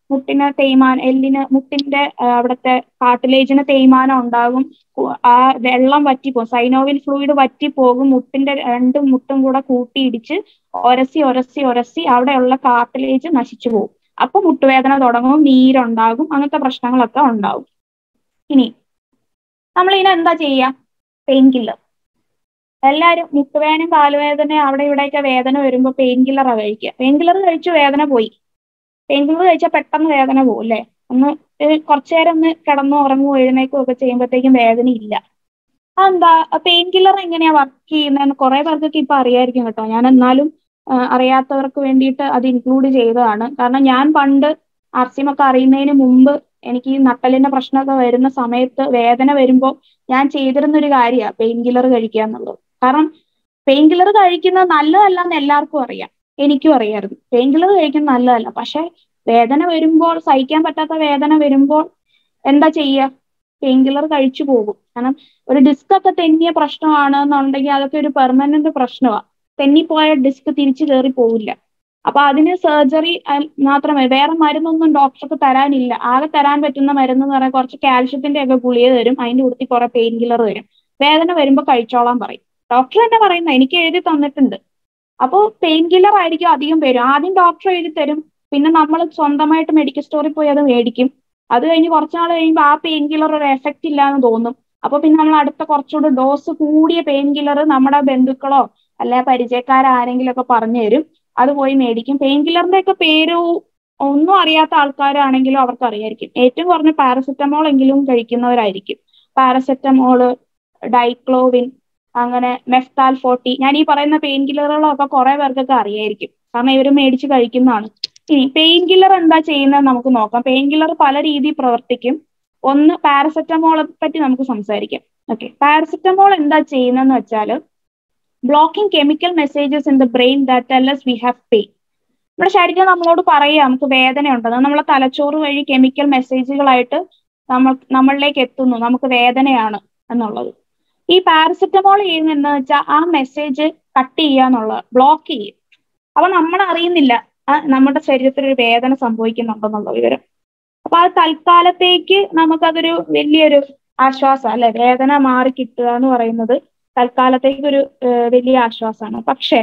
മുട്ടിന് തേയ്മാനം, എല്ലിന് മുട്ടിന്റെ അവിടുത്തെ കാർട്ടിലേജിന് തേയ്മാനം ഉണ്ടാകും. ആ വെള്ളം വറ്റിപ്പോകും, സൈനോവിൽ ഫ്ലൂയിഡ് വറ്റിപ്പോകും. മുട്ടിന്റെ രണ്ട് മുട്ടും കൂടെ കൂട്ടിയിടിച്ച് ഒരസി ഒരസി ഒരസി അവിടെയുള്ള കാർട്ടിലേജ് നശിച്ചു പോകും. അപ്പൊ മുട്ടുവേദന തുടങ്ങും, നീരുണ്ടാകും, അങ്ങനത്തെ പ്രശ്നങ്ങളൊക്കെ ഉണ്ടാവും. ഇനി നമ്മളിതിനെ എന്താ ചെയ്യുക? Painkiller. എല്ലാവരും മുട്ടുവേദനയും കാലുവേദനയും അവിടെ ഇവിടെയൊക്കെ വേദന വരുമ്പോൾ പെയിൻ കില്ലറാണ് കഴിക്കുക. പെയിൻ കില്ലർ കഴിച്ചു വേദന പോയി. പെയിൻ കില്ലർ കഴിച്ചാൽ പെട്ടെന്ന് വേദന പോകും അല്ലേ? ഒന്ന് കുറച്ചു നേരം ഒന്ന് കിടന്നു ഉറങ്ങുകയോ എഴുന്നേക്കുകയോ ഒക്കെ ചെയ്യുമ്പോഴത്തേക്കും വേദന ഇല്ല. അതെന്താ? പെയിൻ കില്ലർ എങ്ങനെയാ വർക്ക് ചെയ്യുന്നതെന്ന് കുറെ പേർക്കൊക്കെ ഇപ്പൊ അറിയായിരിക്കും കേട്ടോ. ഞാൻ എന്നാലും അറിയാത്തവർക്ക് വേണ്ടിയിട്ട് അത് ഇൻക്ലൂഡ് ചെയ്തതാണ്. കാരണം ഞാൻ പണ്ട് ആർസിമൊക്കെ അറിയുന്നതിന് മുമ്പ് എനിക്ക് ഈ നട്ടലിന്റെ പ്രശ്നമൊക്കെ വരുന്ന സമയത്ത് വേദന വരുമ്പോൾ ഞാൻ ചെയ്തിരുന്ന ഒരു കാര്യമാണ് പെയിൻ കില്ലർ കഴിക്കുക എന്നുള്ളത്. കാരണം പെയിൻ കില്ലർ കഴിക്കുന്നത് നല്ലതല്ല എന്ന് എല്ലാവർക്കും അറിയാം, എനിക്കും അറിയായിരുന്നു. പെയിൻ കില്ലർ കഴിക്കുന്നത് നല്ലതല്ല. പക്ഷെ വേദന വരുമ്പോൾ, സഹിക്കാൻ പറ്റാത്ത വേദന വരുമ്പോൾ എന്താ ചെയ്യുക? പെയിൻ കില്ലർ കഴിച്ചു പോകും. കാരണം ഒരു ഡിസ്ക് ഒക്കെ തെന്നിയ പ്രശ്നമാണ് എന്നുണ്ടെങ്കിൽ അതൊക്കെ ഒരു പെർമനന്റ് പ്രശ്നമാണ്. തെന്നിപ്പോയ ഡിസ്ക് തിരിച്ചു കയറി പോവില്ല. അപ്പൊ അതിന് സർജറി മാത്രമേ, വേറെ മരുന്നൊന്നും ഡോക്ടർക്ക് തരാനില്ല. ആകെ തരാൻ പറ്റുന്ന മരുന്ന് എന്ന് പറയാൻ കുറച്ച് കാൽഷ്യത്തിന്റെ ഒക്കെ ഗുളിക തരും, അതിന്റെ കൂട്ടത്തിൽ കുറെ പെയിൻ കില്ലർ തരും. വേദന വരുമ്പോൾ കഴിച്ചോളാൻ പറയും. ഡോക്ടർ തന്നെ പറയുന്ന, എനിക്ക് എഴുതി തന്നിട്ടുണ്ട്. അപ്പോൾ പെയിൻ കില്ലർ ആയിരിക്കും അധികം പേരും. ആദ്യം ഡോക്ടർ എഴുതി തരും, പിന്നെ നമ്മൾ സ്വന്തമായിട്ട് മെഡിക്കൽ സ്റ്റോറിൽ പോയി അത് മേടിക്കും. അത് കഴിഞ്ഞ് കുറച്ചാൾ കഴിയുമ്പോൾ ആ പെയിൻ കില്ലർ ഒരു എഫക്റ്റ് ഇല്ലാന്ന് തോന്നും. അപ്പൊ പിന്നെ നമ്മൾ അടുത്ത കുറച്ചുകൂടെ ഡോസ് കൂടിയ പെയിൻ കില്ലർ നമ്മുടെ ബന്ധുക്കളോ അല്ലെ പരിചയക്കാരാരെങ്കിലും ഒക്കെ പറഞ്ഞു തരും. അത് പോയി മേടിക്കും. പെയിൻ കില്ലറിന്റെ ഒക്കെ പേര് ഒന്നും അറിയാത്ത ആൾക്കാരാണെങ്കിലും അവർക്ക് അറിയായിരിക്കും. ഏറ്റവും കുറഞ്ഞ പാരസെറ്റമോൾ എങ്കിലും കഴിക്കുന്നവരായിരിക്കും. പാരസെറ്റമോള്, ഡൈക്ലോവിൻ, അങ്ങനെ മെഫ്താൽ ഫോർട്ടി, ഞാൻ ഈ പറയുന്ന പെയിൻ കില്ലറുകളൊക്കെ കുറെ പേർക്കൊക്കെ അറിയായിരിക്കും, കാരണം ഇവർ മേടിച്ച് കഴിക്കുന്നതാണ്. ഇനി പെയിൻ കില്ലർ എന്താ ചെയ്യുന്നത് നമുക്ക് നോക്കാം. പെയിൻ കില്ലർ പല രീതിയിൽ പ്രവർത്തിക്കും. ഒന്ന്, പാരസെറ്റമോളെ പറ്റി നമുക്ക് സംസാരിക്കാം. ഓക്കെ, പാരസെറ്റമോൾ എന്താ ചെയ്യുന്നതെന്ന് വെച്ചാൽ blocking chemical messages in the brain that tell us we have pain. നമ്മുടെ ശരീരം നമ്മളോട് പറയുക നമുക്ക് വേദന ഉണ്ടെന്ന്. നമ്മളെ തലച്ചോറ് വഴി കെമിക്കൽ മെസ്സേജുകളായിട്ട് നമ്മൾ നമ്മളിലേക്ക് എത്തുന്നു, നമുക്ക് വേദനയാണ് എന്നുള്ളത്. ഈ പാരസെറ്റമോൾ ചെയ്യുന്ന എന്താ വെച്ചാൽ ആ മെസ്സേജ് കട്ട് ചെയ്യുക എന്നുള്ളത്, ബ്ലോക്ക് ചെയ്യും. അപ്പൊ നമ്മൾ അറിയുന്നില്ല നമ്മുടെ ശരീരത്തിൽ ഒരു വേദന സംഭവിക്കുന്നുണ്ടെന്നുള്ള വിവരം. അപ്പൊ അത് തൽക്കാലത്തേക്ക് നമുക്കതൊരു വലിയൊരു ആശ്വാസം അല്ലെ, വേദന മാറി കിട്ടുക എന്ന് പറയുന്നത് തൽക്കാലത്തേക്ക് ഒരു വലിയ ആശ്വാസമാണ്. പക്ഷെ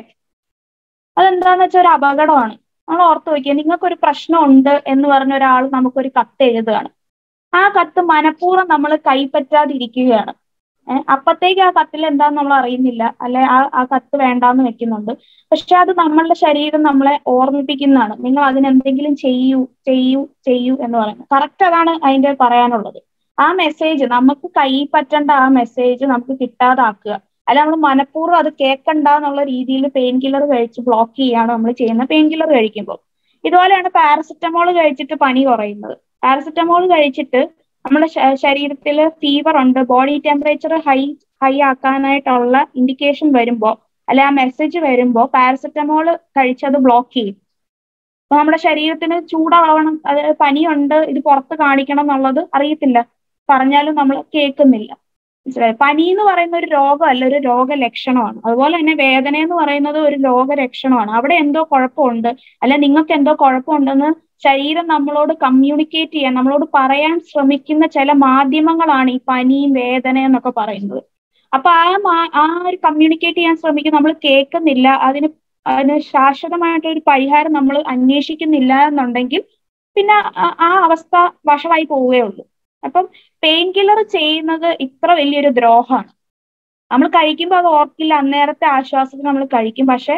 അതെന്താന്ന് വെച്ചാൽ ഒരു അപകടമാണ്. നമ്മൾ ഓർത്ത് നോക്കിയാൽ, നിങ്ങൾക്കൊരു പ്രശ്നമുണ്ട് എന്ന് പറഞ്ഞ ഒരാൾ നമുക്കൊരു കത്ത് എഴുതുകയാണ്. ആ കത്ത് മനഃപൂർവ്വം നമ്മൾ കൈപ്പറ്റാതിരിക്കുകയാണ്. ഏഹ് അപ്പത്തേക്ക് ആ കത്തിൽ എന്താന്ന് നമ്മൾ അറിയുന്നില്ല, അല്ലെ ആ ആ കത്ത് വേണ്ടാന്ന് വെക്കുന്നുണ്ട്. പക്ഷെ അത് നമ്മളുടെ ശരീരം നമ്മളെ ഓർമ്മിപ്പിക്കുന്നതാണ്, നിങ്ങൾ അതിനെന്തെങ്കിലും ചെയ്യൂ ചെയ്യൂ ചെയ്യൂ എന്ന് പറയുന്നത്. കറക്റ്റ് അതാണ് അതിന്റെ പറയാനുള്ളത്. ആ മെസ്സേജ് നമുക്ക് കൈ പറ്റേണ്ട ആ മെസ്സേജ് നമുക്ക് കിട്ടാതാക്കുക, അല്ല നമ്മൾ മനഃപൂർവ്വം അത് കേൾക്കണ്ട എന്നുള്ള രീതിയിൽ പെയിൻ കില്ലർ കഴിച്ച് ബ്ലോക്ക് ചെയ്യാണ് നമ്മൾ ചെയ്യുന്നത് പെയിൻ കില്ലർ കഴിക്കുമ്പോൾ. ഇതുപോലെയാണ് പാരസെറ്റമോൾ കഴിച്ചിട്ട് പനി കുറയുന്നത്. പാരസെറ്റമോൾ കഴിച്ചിട്ട് നമ്മുടെ ശരീരത്തിൽ ഫീവർ ഉണ്ട്, ബോഡി ടെമ്പറേച്ചർ ഹൈ ഹൈ ആക്കാനായിട്ടുള്ള ഇൻഡിക്കേഷൻ വരുമ്പോൾ, അല്ലെ ആ മെസ്സേജ് വരുമ്പോൾ പാരസെറ്റമോൾ കഴിച്ചത് ബ്ലോക്ക് ചെയ്യും. അപ്പൊ നമ്മുടെ ശരീരത്തിന് ചൂടാവണം, അതായത് പനിയുണ്ട്, ഇത് പുറത്ത് കാണിക്കണം എന്നുള്ളത് അറിയത്തില്ല, പറഞ്ഞാലും നമ്മൾ കേൾക്കുന്നില്ല. മനസ്സിലായി? പനി എന്ന് പറയുന്ന ഒരു രോഗമല്ല, ഒരു രോഗലക്ഷണമാണ്. അതുപോലെ തന്നെ വേദന എന്ന് പറയുന്നത് ഒരു രോഗലക്ഷണമാണ്. അവിടെ എന്തോ കുഴപ്പമുണ്ട്, അല്ലെ നിങ്ങൾക്ക് എന്തോ കുഴപ്പമുണ്ടെന്ന് ശരീരം നമ്മളോട് കമ്മ്യൂണിക്കേറ്റ് ചെയ്യാൻ, നമ്മളോട് പറയാൻ ശ്രമിക്കുന്ന ചില മാധ്യമങ്ങളാണ് ഈ പനിയും വേദന എന്നൊക്കെ പറയുന്നത്. അപ്പൊ ആ ആ ഒരു കമ്മ്യൂണിക്കേറ്റ് ചെയ്യാൻ ശ്രമിക്കും, നമ്മൾ കേൾക്കുന്നില്ല, അതിന് അതിന് ശാശ്വതമായിട്ടൊരു പരിഹാരം നമ്മൾ അന്വേഷിക്കുന്നില്ല എന്നുണ്ടെങ്കിൽ പിന്നെ ആ അവസ്ഥ വഷളായി പോവുകയുള്ളൂ. അപ്പം പെയിൻ കില്ലർ ചെയ്യുന്നത് ഇത്ര വലിയൊരു ദ്രോഹമാണ്. നമ്മൾ കഴിക്കുമ്പോൾ അത് ഓർക്കില്ല, അന്നേരത്തെ ആശ്വാസത്തിന് നമ്മൾ കഴിക്കും. പക്ഷെ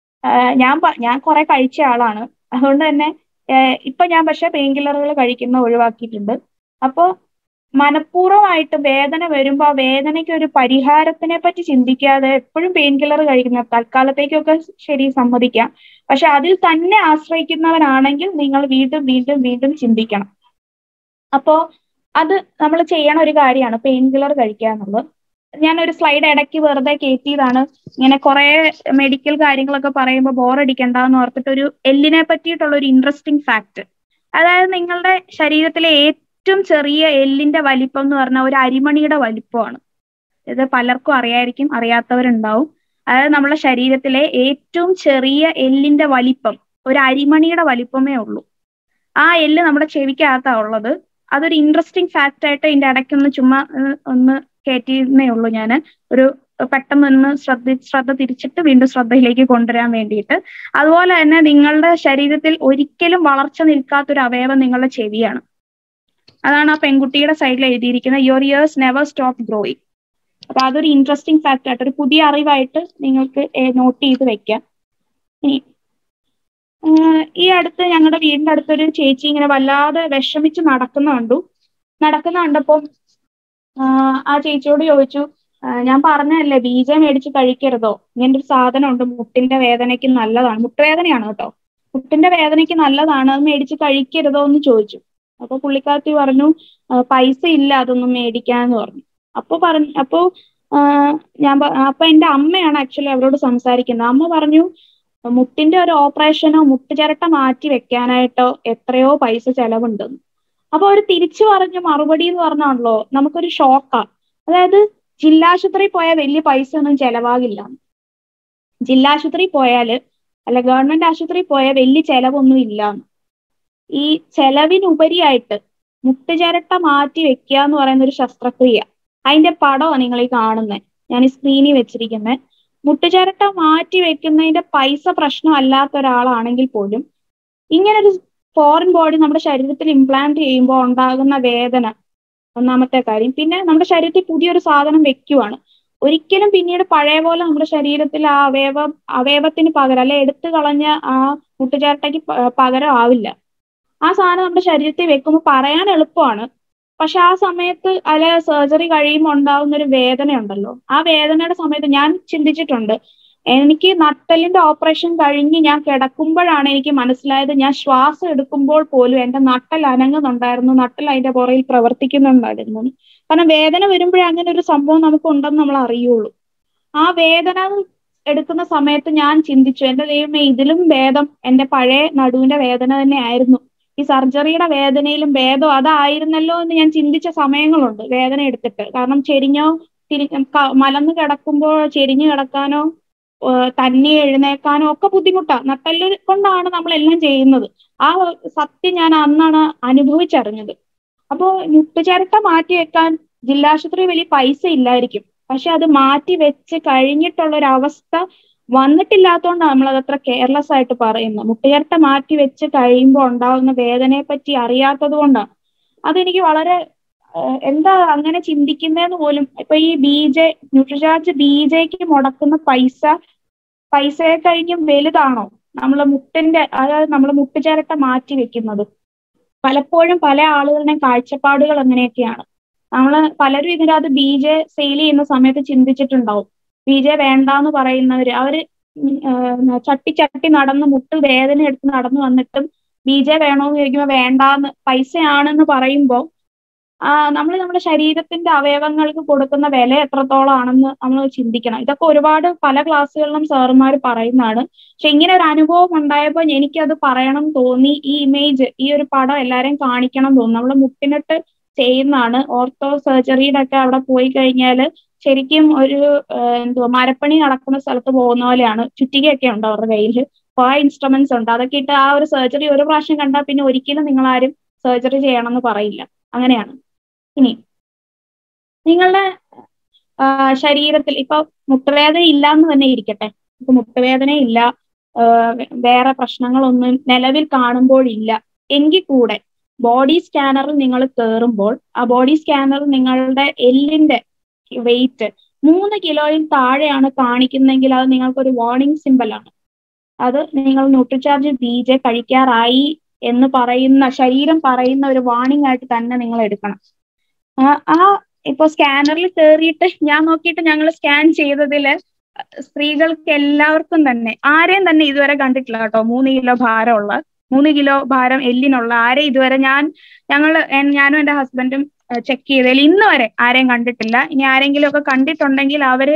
ഞാൻ ഞാൻ കുറെ കഴിച്ച ആളാണ്, അതുകൊണ്ട് തന്നെ ഇപ്പൊ ഞാൻ പക്ഷെ പെയിൻ കില്ലറുകൾ കഴിക്കുന്ന ഒഴിവാക്കിയിട്ടുണ്ട്. അപ്പോൾ മനഃപൂർവ്വമായിട്ട് വേദന വരുമ്പോൾ ആ വേദനയ്ക്ക് ഒരു പരിഹാരത്തിനെ പറ്റി ചിന്തിക്കാതെ എപ്പോഴും പെയിൻ കില്ലർ കഴിക്കുന്ന, തൽക്കാലത്തേക്കൊക്കെ ശരി സമ്മതിക്കാം, പക്ഷെ അതിൽ തന്നെ ആശ്രയിക്കുന്നവരാണെങ്കിൽ നിങ്ങൾ വീണ്ടും വീണ്ടും വീണ്ടും ചിന്തിക്കണം. അപ്പോ അത് നമ്മൾ ചെയ്യണ ഒരു കാര്യമാണ് പെയിൻ കില്ലർ കഴിക്കുക എന്നുള്ളത്. ഞാനൊരു സ്ലൈഡ് ഇടയ്ക്ക് വെറുതെ കയറ്റിയതാണ്. ഇങ്ങനെ കുറെ മെഡിക്കൽ കാര്യങ്ങളൊക്കെ പറയുമ്പോൾ ബോറടിക്കണ്ടെന്ന് ഓർത്തിട്ട് ഒരു എല്ലിനെ പറ്റിയിട്ടുള്ള ഒരു ഇൻട്രസ്റ്റിംഗ് ഫാക്ട്. അതായത് നിങ്ങളുടെ ശരീരത്തിലെ ഏറ്റവും ചെറിയ എല്ലിന്റെ വലിപ്പം എന്ന് പറഞ്ഞാൽ ഒരു അരിമണിയുടെ വലിപ്പമാണ്. ഇത് പലർക്കും അറിയായിരിക്കും, അറിയാത്തവരുണ്ടാവും. അതായത് നമ്മുടെ ശരീരത്തിലെ ഏറ്റവും ചെറിയ എല്ലിന്റെ വലിപ്പം ഒരു അരിമണിയുടെ വലിപ്പമേ ഉള്ളൂ. ആ എല്ല് നമ്മുടെ ചെവിക്കകത്താ ഉള്ളത്. അതൊരു ഇൻട്രസ്റ്റിംഗ് ഫാക്റ്റ് ആയിട്ട് ഇതിന്റെ ഇടയ്ക്കൊന്ന് ചുമ്മാ ഒന്ന് കയറ്റിയിരുന്നേ ഉള്ളൂ ഞാൻ, ഒരു പെട്ടെന്നൊന്ന് ശ്രദ്ധ ശ്രദ്ധ തിരിച്ചിട്ട് വീണ്ടും ശ്രദ്ധയിലേക്ക് കൊണ്ടുവരാൻ വേണ്ടിയിട്ട്. അതുപോലെ തന്നെ നിങ്ങളുടെ ശരീരത്തിൽ ഒരിക്കലും വളർച്ച നിൽക്കാത്തൊരു അവയവം നിങ്ങളുടെ ചെവിയാണ്. അതാണ് ആ പെൺകുട്ടിയുടെ സൈഡിൽ എഴുതിയിരിക്കുന്നത്, your ears never stop growing. അപ്പൊ അതൊരു ഇൻട്രസ്റ്റിംഗ് ഫാക്റ്റ് ആയിട്ട്, ഒരു പുതിയ അറിവായിട്ട് നിങ്ങൾക്ക് നോട്ട് ചെയ്ത് വെക്കാം. ഇനി ഈ അടുത്ത് ഞങ്ങളുടെ വീടിന്റെ അടുത്തൊരു ചേച്ചി ഇങ്ങനെ വല്ലാതെ വിഷമിച്ച് നടക്കുന്ന കണ്ടു. നടക്കുന്ന കണ്ടപ്പം ആ ചേച്ചിയോട് ചോദിച്ചു, ഞാൻ പറഞ്ഞല്ലേ ബി ജെ മേടിച്ച് കഴിക്കരുതോ, ഇങ്ങനെ ഒരു സാധനം ഉണ്ട് മുട്ടിന്റെ വേദനയ്ക്ക് നല്ലതാണ്, മുട്ടുവേദനയാണ് കേട്ടോ, മുട്ടിന്റെ വേദനയ്ക്ക് നല്ലതാണ്, അത് മേടിച്ച് കഴിക്കരുതോ എന്ന് ചോദിച്ചു. അപ്പൊ പുള്ളിക്കാരത്തി പറഞ്ഞു പൈസ ഇല്ല അതൊന്നും മേടിക്കാന്ന് പറഞ്ഞു. അപ്പൊ പറഞ്ഞു അപ്പൊ ഞാൻ അപ്പൊ എന്റെ അമ്മയാണ് ആക്ച്വലി അവരോട് സംസാരിക്കുന്നത്. അമ്മ പറഞ്ഞു മുട്ടിന്റെ ഒരു ഓപ്പറേഷനോ മുട്ടുചിരട്ട മാറ്റി വെക്കാനായിട്ടോ എത്രയോ പൈസ ചെലവുണ്ടെന്ന്. അപ്പൊ അവർ തിരിച്ചു പറഞ്ഞ മറുപടി എന്ന് പറഞ്ഞാണല്ലോ നമുക്കൊരു ഷോക്കാ. അതായത് ജില്ലാശുപത്രി പോയാൽ വലിയ പൈസ ഒന്നും ചെലവാകില്ല, ജില്ലാശുപത്രി പോയാല് അല്ല ഗവൺമെന്റ് ആശുപത്രി പോയാൽ വലിയ ചെലവൊന്നും ഇല്ല. ഈ ചെലവിനുപരിയായിട്ട് മുട്ടുചിരട്ട മാറ്റി വെക്കുക എന്ന് പറയുന്ന ഒരു ശസ്ത്രക്രിയ, അതിന്റെ പടമാണ് നിങ്ങൾ ഈ കാണുന്നത്, ഞാൻ ഈ സ്ക്രീനിൽ വെച്ചിരിക്കുന്നത്. മുട്ടുചിരട്ട മാറ്റി വെക്കുന്നതിന്റെ പൈസ പ്രശ്നം അല്ലാത്ത ഒരാളാണെങ്കിൽ പോലും ഇങ്ങനൊരു ഫോറിൻ ബോഡി നമ്മുടെ ശരീരത്തിൽ ഇംപ്ലാന്റ് ചെയ്യുമ്പോൾ ഉണ്ടാകുന്ന വേദന ഒന്നാമത്തെ കാര്യം. പിന്നെ നമ്മുടെ ശരീരത്തിൽ പുതിയൊരു സാധനം വെക്കുവാണ്, ഒരിക്കലും പിന്നീട് പഴയ പോലെ നമ്മുടെ ശരീരത്തിൽ ആ അവയവം അവയവത്തിന് പകരം അല്ലെ എടുത്തു കളഞ്ഞ ആ മുട്ടുചിരട്ടയ്ക്ക് പകരം ആവില്ല. ആ സാധനം നമ്മുടെ ശരീരത്തിൽ വെക്കുമ്പോൾ പറയാൻ എളുപ്പമാണ്, പക്ഷെ ആ സമയത്ത് അല്ലെ സർജറി കഴിയുമ്പോൾ ഉണ്ടാകുന്ന ഒരു വേദന ഉണ്ടല്ലോ, ആ വേദനയുടെ സമയത്ത് ഞാൻ ചിന്തിച്ചിട്ടുണ്ട്. എനിക്ക് നട്ടലിന്റെ ഓപ്പറേഷൻ കഴിഞ്ഞ് ഞാൻ കിടക്കുമ്പോഴാണ് എനിക്ക് മനസ്സിലായത് ഞാൻ ശ്വാസം എടുക്കുമ്പോൾ പോലും എന്റെ നട്ടൽ അനങ്ങുന്നുണ്ടായിരുന്നു, നട്ടൽ അതിന്റെ പുറയിൽ പ്രവർത്തിക്കുന്നുണ്ടായിരുന്നു. കാരണം വേദന വരുമ്പോഴേ അങ്ങനെ ഒരു സംഭവം നമുക്ക് ഉണ്ടെന്ന് നമ്മൾ അറിയുള്ളൂ. ആ വേദന എടുക്കുന്ന സമയത്ത് ഞാൻ ചിന്തിച്ചു, എന്റെ ദൈവമേ ഇതിലും ഭേദം എന്റെ പഴയ നടുവിന്റെ വേദന തന്നെ ആയിരുന്നു, ഈ സർജറിയുടെ വേദനയിലും ഭേദം അതായിരുന്നല്ലോ എന്ന് ഞാൻ ചിന്തിച്ച സമയങ്ങളുണ്ട് വേദന എടുത്തിട്ട്. കാരണം ചെരിഞ്ഞോ തിരി മലന്ന് കിടക്കുമ്പോൾ ചെരിഞ്ഞു കിടക്കാനോ തന്നെ എഴുന്നേക്കാനോ ഒക്കെ ബുദ്ധിമുട്ടാണ്, നട്ടെല്ല് കൊണ്ടാണ് നമ്മളെല്ലാം ചെയ്യുന്നത്. ആ സത്യം ഞാൻ അന്നാണ് അനുഭവിച്ചറിഞ്ഞത്. അപ്പോൾ മുട്ടുചിരട്ട മാറ്റി വെക്കാൻ ജില്ലാശുപത്രി വലിയ പൈസ ഇല്ലായിരിക്കും, പക്ഷെ അത് മാറ്റി വെച്ച് കഴിഞ്ഞിട്ടുള്ള ഒരു അവസ്ഥ വന്നിട്ടില്ലാത്തതുകൊണ്ടാണ് നമ്മളത് അത്ര കെയർലെസ് ആയിട്ട് പറയുന്നത്. മുട്ടുചിരട്ട മാറ്റി വെച്ച് കഴിയുമ്പോൾ ഉണ്ടാകുന്ന വേദനയെ പറ്റി അറിയാത്തത് കൊണ്ടാണ്. അതെനിക്ക് വളരെ എന്താ അങ്ങനെ ചിന്തിക്കുന്നതെന്ന് പോലും. ഇപ്പൊ ഈ ബി ജെ ന്യൂട്രിചാർജ് ബി ജെക്ക് മുടക്കുന്ന പൈസ പൈസയെ കഴിഞ്ഞും വലുതാണോ നമ്മള് മുട്ടിന്റെ അതായത് നമ്മള് മുട്ടുചിരട്ട മാറ്റി വെക്കുന്നത്? പലപ്പോഴും പല ആളുകളുടെയും കാഴ്ചപ്പാടുകൾ അങ്ങനെയൊക്കെയാണ്. നമ്മള് പലരും ഇതിനകത്ത് ബി ജെ സെയിൽ ചെയ്യുന്ന സമയത്ത് ചിന്തിച്ചിട്ടുണ്ടാവും, ബി ജെ വേണ്ടാന്ന് പറയുന്നവര് അവര് ചട്ടി ചട്ടി നടന്ന് മുട്ട് വേദന എടുത്ത് നടന്നു വന്നിട്ടും ബി ജെ വേണോന്ന് ചോദിക്കുമ്പോൾ വേണ്ടാന്ന് പൈസയാണെന്ന് പറയുമ്പോൾ ആ നമ്മൾ നമ്മുടെ ശരീരത്തിന്റെ അവയവങ്ങൾക്ക് കൊടുക്കുന്ന വില എത്രത്തോളം ആണെന്ന് നമ്മൾ ചിന്തിക്കണം. ഇതൊക്കെ ഒരുപാട് പല ക്ലാസ്സുകളിലും സാറുമാർ പറയുന്നതാണ്. പക്ഷെ ഇങ്ങനെ ഒരു അനുഭവം ഉണ്ടായപ്പോൾ എനിക്കത് പറയണം തോന്നി. ഈ ഇമേജ് ഈ ഒരു പടം എല്ലാരെയും കാണിക്കണം തോന്നി. നമ്മൾ മുട്ടിനിട്ട് ചെയ്യുന്നതാണ്, ഓർത്തോ സർജറിയുടെ ഒക്കെ അവിടെ പോയി കഴിഞ്ഞാൽ ശരിക്കും ഒരു എന്തുവാ മരപ്പണി നടക്കുന്ന സ്ഥലത്ത് പോകുന്ന പോലെയാണ്. ചുറ്റികയൊക്കെ ഉണ്ട് അവരുടെ കയ്യിൽ, കുറെ ഇൻസ്ട്രുമെന്റ്സ് ഉണ്ട്, അതൊക്കെ ഇട്ട് ആ ഒരു സർജറി ഒരു പ്രാവശ്യം കണ്ടാൽ പിന്നെ ഒരിക്കലും നിങ്ങൾ ആരും സർജറി ചെയ്യണമെന്ന് പറയില്ല. അങ്ങനെയാണ്. ഇനി നിങ്ങളുടെ ശരീരത്തിൽ ഇപ്പൊ മുട്ടുവേദന ഇല്ല എന്ന് തന്നെ ഇരിക്കട്ടെ, ഇപ്പൊ മുട്ടുവേദന ഇല്ല, വേറെ പ്രശ്നങ്ങളൊന്നും നിലവിൽ കാണുമ്പോഴില്ല എങ്കിൽ കൂടെ ബോഡി സ്കാനറിൽ നിങ്ങൾ കയറുമ്പോൾ ആ ബോഡി സ്കാനറിൽ നിങ്ങളുടെ എല്ലിന്റെ വെയിറ്റ് മൂന്ന് കിലോയിൽ താഴെയാണ് കാണിക്കുന്നതെങ്കിൽ അത് നിങ്ങൾക്കൊരു വാർണിംഗ് സിമ്പലാണ്. അത് നിങ്ങൾ ന്യൂട്രിചാർജ് ബി ജെ കഴിക്കാറായി എന്ന് പറയുന്ന ശരീരം പറയുന്ന ഒരു വാർണിംഗ് ആയിട്ട് തന്നെ നിങ്ങൾ എടുക്കണം. ആ ഇപ്പൊ സ്കാനറിൽ കയറിയിട്ട് ഞാൻ നോക്കിയിട്ട് ഞങ്ങൾ സ്കാൻ ചെയ്തതില് സ്ത്രീകൾക്ക് എല്ലാവർക്കും തന്നെ ആരെയും തന്നെ ഇതുവരെ കണ്ടിട്ടില്ല കേട്ടോ, മൂന്ന് കിലോ ഭാരമുള്ള മൂന്ന് കിലോ ഭാരം എല്ലിനുള്ള ആരെയും ഇതുവരെ ഞാൻ ഞങ്ങൾ ഞാനും എൻ്റെ ഹസ്ബൻഡും ചെക്ക് ചെയ്തതിൽ ഇന്ന് വരെ ആരെയും കണ്ടിട്ടില്ല. ഇനി ആരെങ്കിലും ഒക്കെ കണ്ടിട്ടുണ്ടെങ്കിൽ അവര്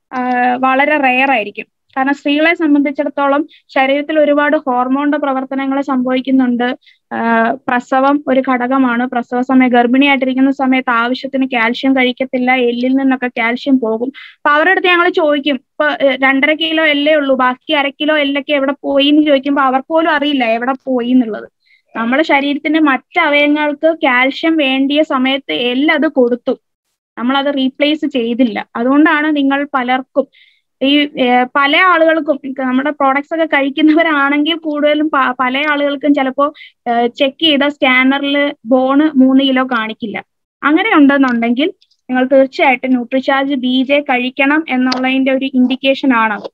വളരെ റെയർ ആയിരിക്കും. കാരണം സ്ത്രീകളെ സംബന്ധിച്ചിടത്തോളം ശരീരത്തിൽ ഒരുപാട് ഹോർമോണിന്റെ പ്രവർത്തനങ്ങൾ സംഭവിക്കുന്നുണ്ട്. പ്രസവം ഒരു ഘടകമാണ്. പ്രസവ സമയം ഗർഭിണിയായിട്ടിരിക്കുന്ന സമയത്ത് ആവശ്യത്തിന് കാൽഷ്യം കഴിക്കത്തില്ല, എല്ലിൽ നിന്നൊക്കെ കാൽഷ്യം പോകും. അപ്പൊ അവരുടെ അടുത്ത് ഞങ്ങൾ ചോദിക്കും, ഇപ്പൊ രണ്ടര കിലോ എല്ലേ ഉള്ളൂ, ബാക്കി അര കിലോ എല്ലൊക്കെ എവിടെ പോയി എന്ന് ചോദിക്കുമ്പോൾ അവർക്ക് പോലും അറിയില്ല എവിടെ പോയി എന്നുള്ളത്. നമ്മുടെ ശരീരത്തിന്റെ മറ്റ് അവയവങ്ങൾക്ക് കാൽഷ്യം വേണ്ടിയ സമയത്ത് എല്ലാം അത് കൊടുത്തു, നമ്മളത് റീപ്ലേസ് ചെയ്തില്ല. അതുകൊണ്ടാണ് നിങ്ങൾ പലർക്കും ഈ പല ആളുകൾക്കും നമ്മുടെ പ്രോഡക്ട്സ് ഒക്കെ കഴിക്കുന്നവരാണെങ്കിൽ കൂടുതലും പല ആളുകൾക്കും ചിലപ്പോൾ ചെക്ക് ചെയ്ത സ്കാനറിൽ ബോണ് മൂന്ന് കിലോ കാണിക്കില്ല. അങ്ങനെ ഉണ്ടെന്നുണ്ടെങ്കിൽ നിങ്ങൾ തീർച്ചയായിട്ടും ന്യൂട്രിചാർജ് ബി ജെ കഴിക്കണം എന്നുള്ളതിന്റെ ഒരു ഇൻഡിക്കേഷൻ ആണത്.